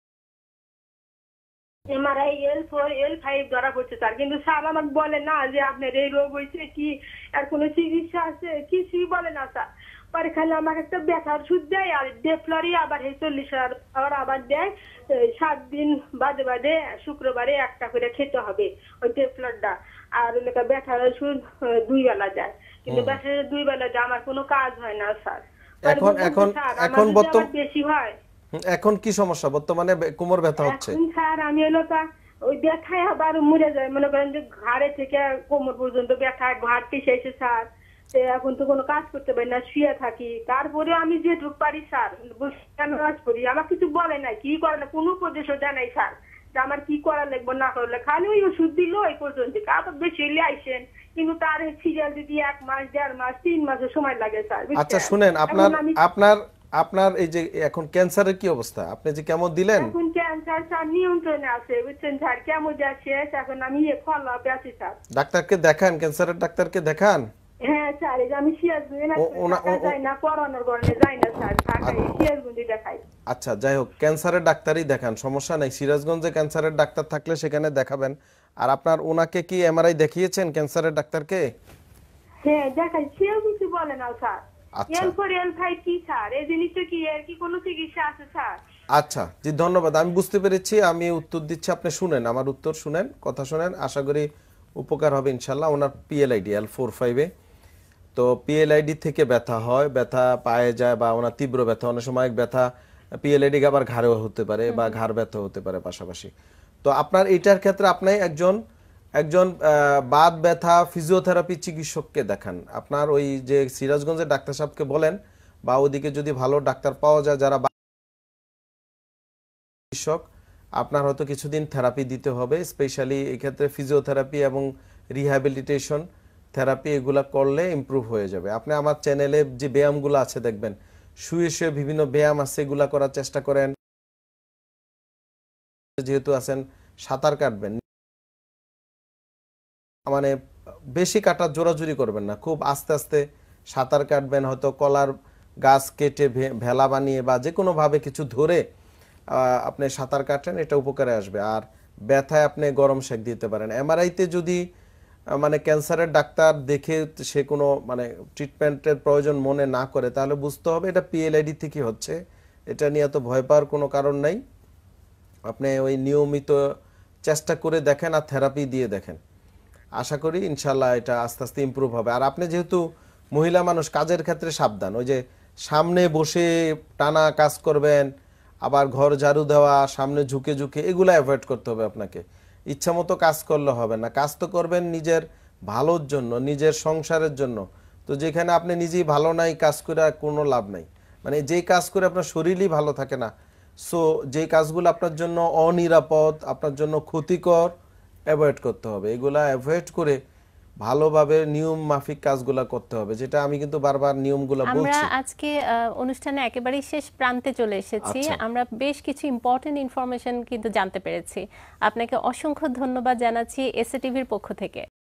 এমআরআই L4 L5 ধরা পড়ছে স্যার। কিন্তু স্যার আমাকে বলে না যে আপনার এই রোগ হয়েছে কি, আর কোনো চিকিৎসা আছে, কিছুই বলে না স্যার। পরে খালি আমাকে একটা ব্যথার ওষুধ দেয় আর ডেফ্লরি আবার 40,000 আবার দেয়। 7 দিন বাদে শুক্রবারে একটা করে খেতে হবে ওই ডেফ্লরটা। আর ব্যথার ওষুধ 2 বেলা যায়, কিন্তু ব্যথার 2 বেলা যায় আমার কোনো কাজ হয় না স্যার। এখন বেশি হয়। এখন কি সমস্যা বর্তমানে? কোমর ব্যথা হচ্ছে স্যার। আমি ওই ব্যথায় আবার মরে যায়, মনে করেন যে ঘাড়ে থেকে কোমর পর্যন্ত ব্যথা, ঘাড় পিছে এসে স্যার। এখন তো কোনো কাজ করতে পারি না, শুয়ে থাকি। তারপরে আমি যেটুক পারি স্যার কাজ করি, আমার কিছু বলে না, কি করে না, কোনো উপদেশও দেয় নাই স্যার যে আমার কি করা লাগবে না করলে। খালি ওই ওষুধ দিল ওই পর্যন্ত, আবার বেশি হলে আইসেন, কিন্তু তার সিরিয়াল যদি 1 মাস 1.5 মাস 3 মাসের সময় লাগে স্যার। আচ্ছা শুনেন, আপনার এই যে এখন ক্যান্সারের কি অবস্থা? আপনি যে কেমো দিলেন? এখন ক্যান্সার স্যার নিয়ন্ত্রণে আছে, বুঝছেন স্যার। কেমো যাচ্ছে এখন আমি ফলো আপে আছি স্যার। ডাক্তারকে দেখান, ক্যান্সারের ডাক্তারকে দেখান। হ্যাঁ স্যার, আমি সিরাজগঞ্জে যাই না, করোনার কারণে যাই না স্যার, ঢাকায় সিরাজগঞ্জে দেখাই। আচ্ছা যাই হোক, ক্যান্সারের ডাক্তারই দেখান, সমস্যা নাই। সিরাজগঞ্জে ক্যান্সারের ডাক্তার থাকলে সেখানে দেখাবেন। আর আপনার ওনাকে কি এমআরআই দেখিয়েছেন ক্যান্সারের ডাক্তারকে? হ্যাঁ দেখাই, সেও কিছু বলে না স্যার। আচ্ছা L4 L5 কি স্যার, এই জিনিসটা কি, এর কি কোনো চিকিৎসা আছে স্যার? আচ্ছা জি ধন্যবাদ, আমি বুঝতে পেরেছি। আমি উত্তর দিচ্ছি, আপনি শুনেন, আমার উত্তর শুনেন, কথা শুনেন, আশা করি উপকার হবে ইনশাল্লাহ। ওনার PLID L45 এ, তো PLID থেকে ব্যথা হয়, ব্যথা পায়ে যায় বা ওনার তীব্র ব্যথা, অনেক সময় ব্যথা PLID আবার ঘাড়েও হতে পারে বা ঘাড় ব্যথা হতে পারে পাশাপাশি। তো আপনার এইটার ক্ষেত্রে আপনি একজন বাত ব্যথা ফিজিওথেরাপি চিকিৎসককে দেখান। আপনার ওই যে সিরাজগঞ্জের ডাক্তার সাহেবকে বলেন, বা ওদিকে যদি ভালো ডাক্তার পাওয়া যায় যারা চিকিৎসক, আপনার হয়তো কিছুদিন থেরাপি দিতে হবে। স্পেশালি এই ক্ষেত্রে ফিজিওথেরাপি এবং রিহ্যাবিলিটেশন থেরাপি, এগুলা করলে ইমপ্রুভ হয়ে যাবে। আপনি আমার চ্যানেলে যে ব্যায়ামগুলো আছে দেখবেন, শুয়ে শুয়ে বিভিন্ন ব্যায়াম আছে, এগুলা করার চেষ্টা করেন। যেহেতু আছেন, সাঁতার কাটবেন, মানে বেশি কাটার জোরাজুরি করবেন না, খুব আস্তে আস্তে সাঁতার কাটবেন। হয়তো কলার গাছ কেটে ভেলা বানিয়ে বা যে কোনোভাবে কিছু ধরে আপনি সাঁতার কাটেন, এটা উপকারে আসবে। আর ব্যথায় আপনি গরম সেক দিতে পারেন। এমআরআইতে যদি মানে ক্যান্সারের ডাক্তার দেখে সে কোনো মানে ট্রিটমেন্টের প্রয়োজন মনে না করে, তাহলে বুঝতে হবে এটা PLID থেকে হচ্ছে। এটা নিয়ে তো ভয় পাওয়ার কোনো কারণ নাই। আপনি ওই নিয়মিত চেষ্টা করে দেখেন আর থেরাপি দিয়ে দেখেন, আশা করি ইনশাল্লাহ এটা আস্তে আস্তে ইমপ্রুভ হবে। আর আপনি যেহেতু মহিলা মানুষ, কাজের ক্ষেত্রে সাবধান। ওই যে সামনে বসে টানা কাজ করবেন, আবার ঘর ঝাড়ু দেওয়া, সামনে ঝুঁকে ঝুঁকে, এগুলো অ্যাভয়েড করতে হবে আপনাকে। ইচ্ছা মতো কাজ করলে হবে না, কাজ তো করবেন নিজের ভালোর জন্য, নিজের সংসারের জন্য। তো যেখানে আপনি নিজেই ভালো নাই, কাজ করে কোনো লাভ নাই। মানে যেই কাজ করে আপনার শরীরই ভালো থাকে না, সো যেই কাজগুলো আপনার জন্য অনিরাপদ, আপনার জন্য ক্ষতিকর, অ্যাভয়েড করতে হবে। এগুলা অ্যাভয়েড করে ভালোভাবে নিয়ম মাফিক কাজগুলো করতে হবে, যেটা আমি কিন্তু বারবার নিয়মগুলো বলছি। আমরা আজকে অনুষ্ঠানে একেবারে শেষ প্রান্তে চলে এসেছি। আমরা বেশ কিছু ইম্পর্টেন্ট ইনফরমেশন কিন্তু জানতে পেরেছি। আপনাকে অসংখ্য ধন্যবাদ জানাচ্ছি এসএ টিভির পক্ষ থেকে।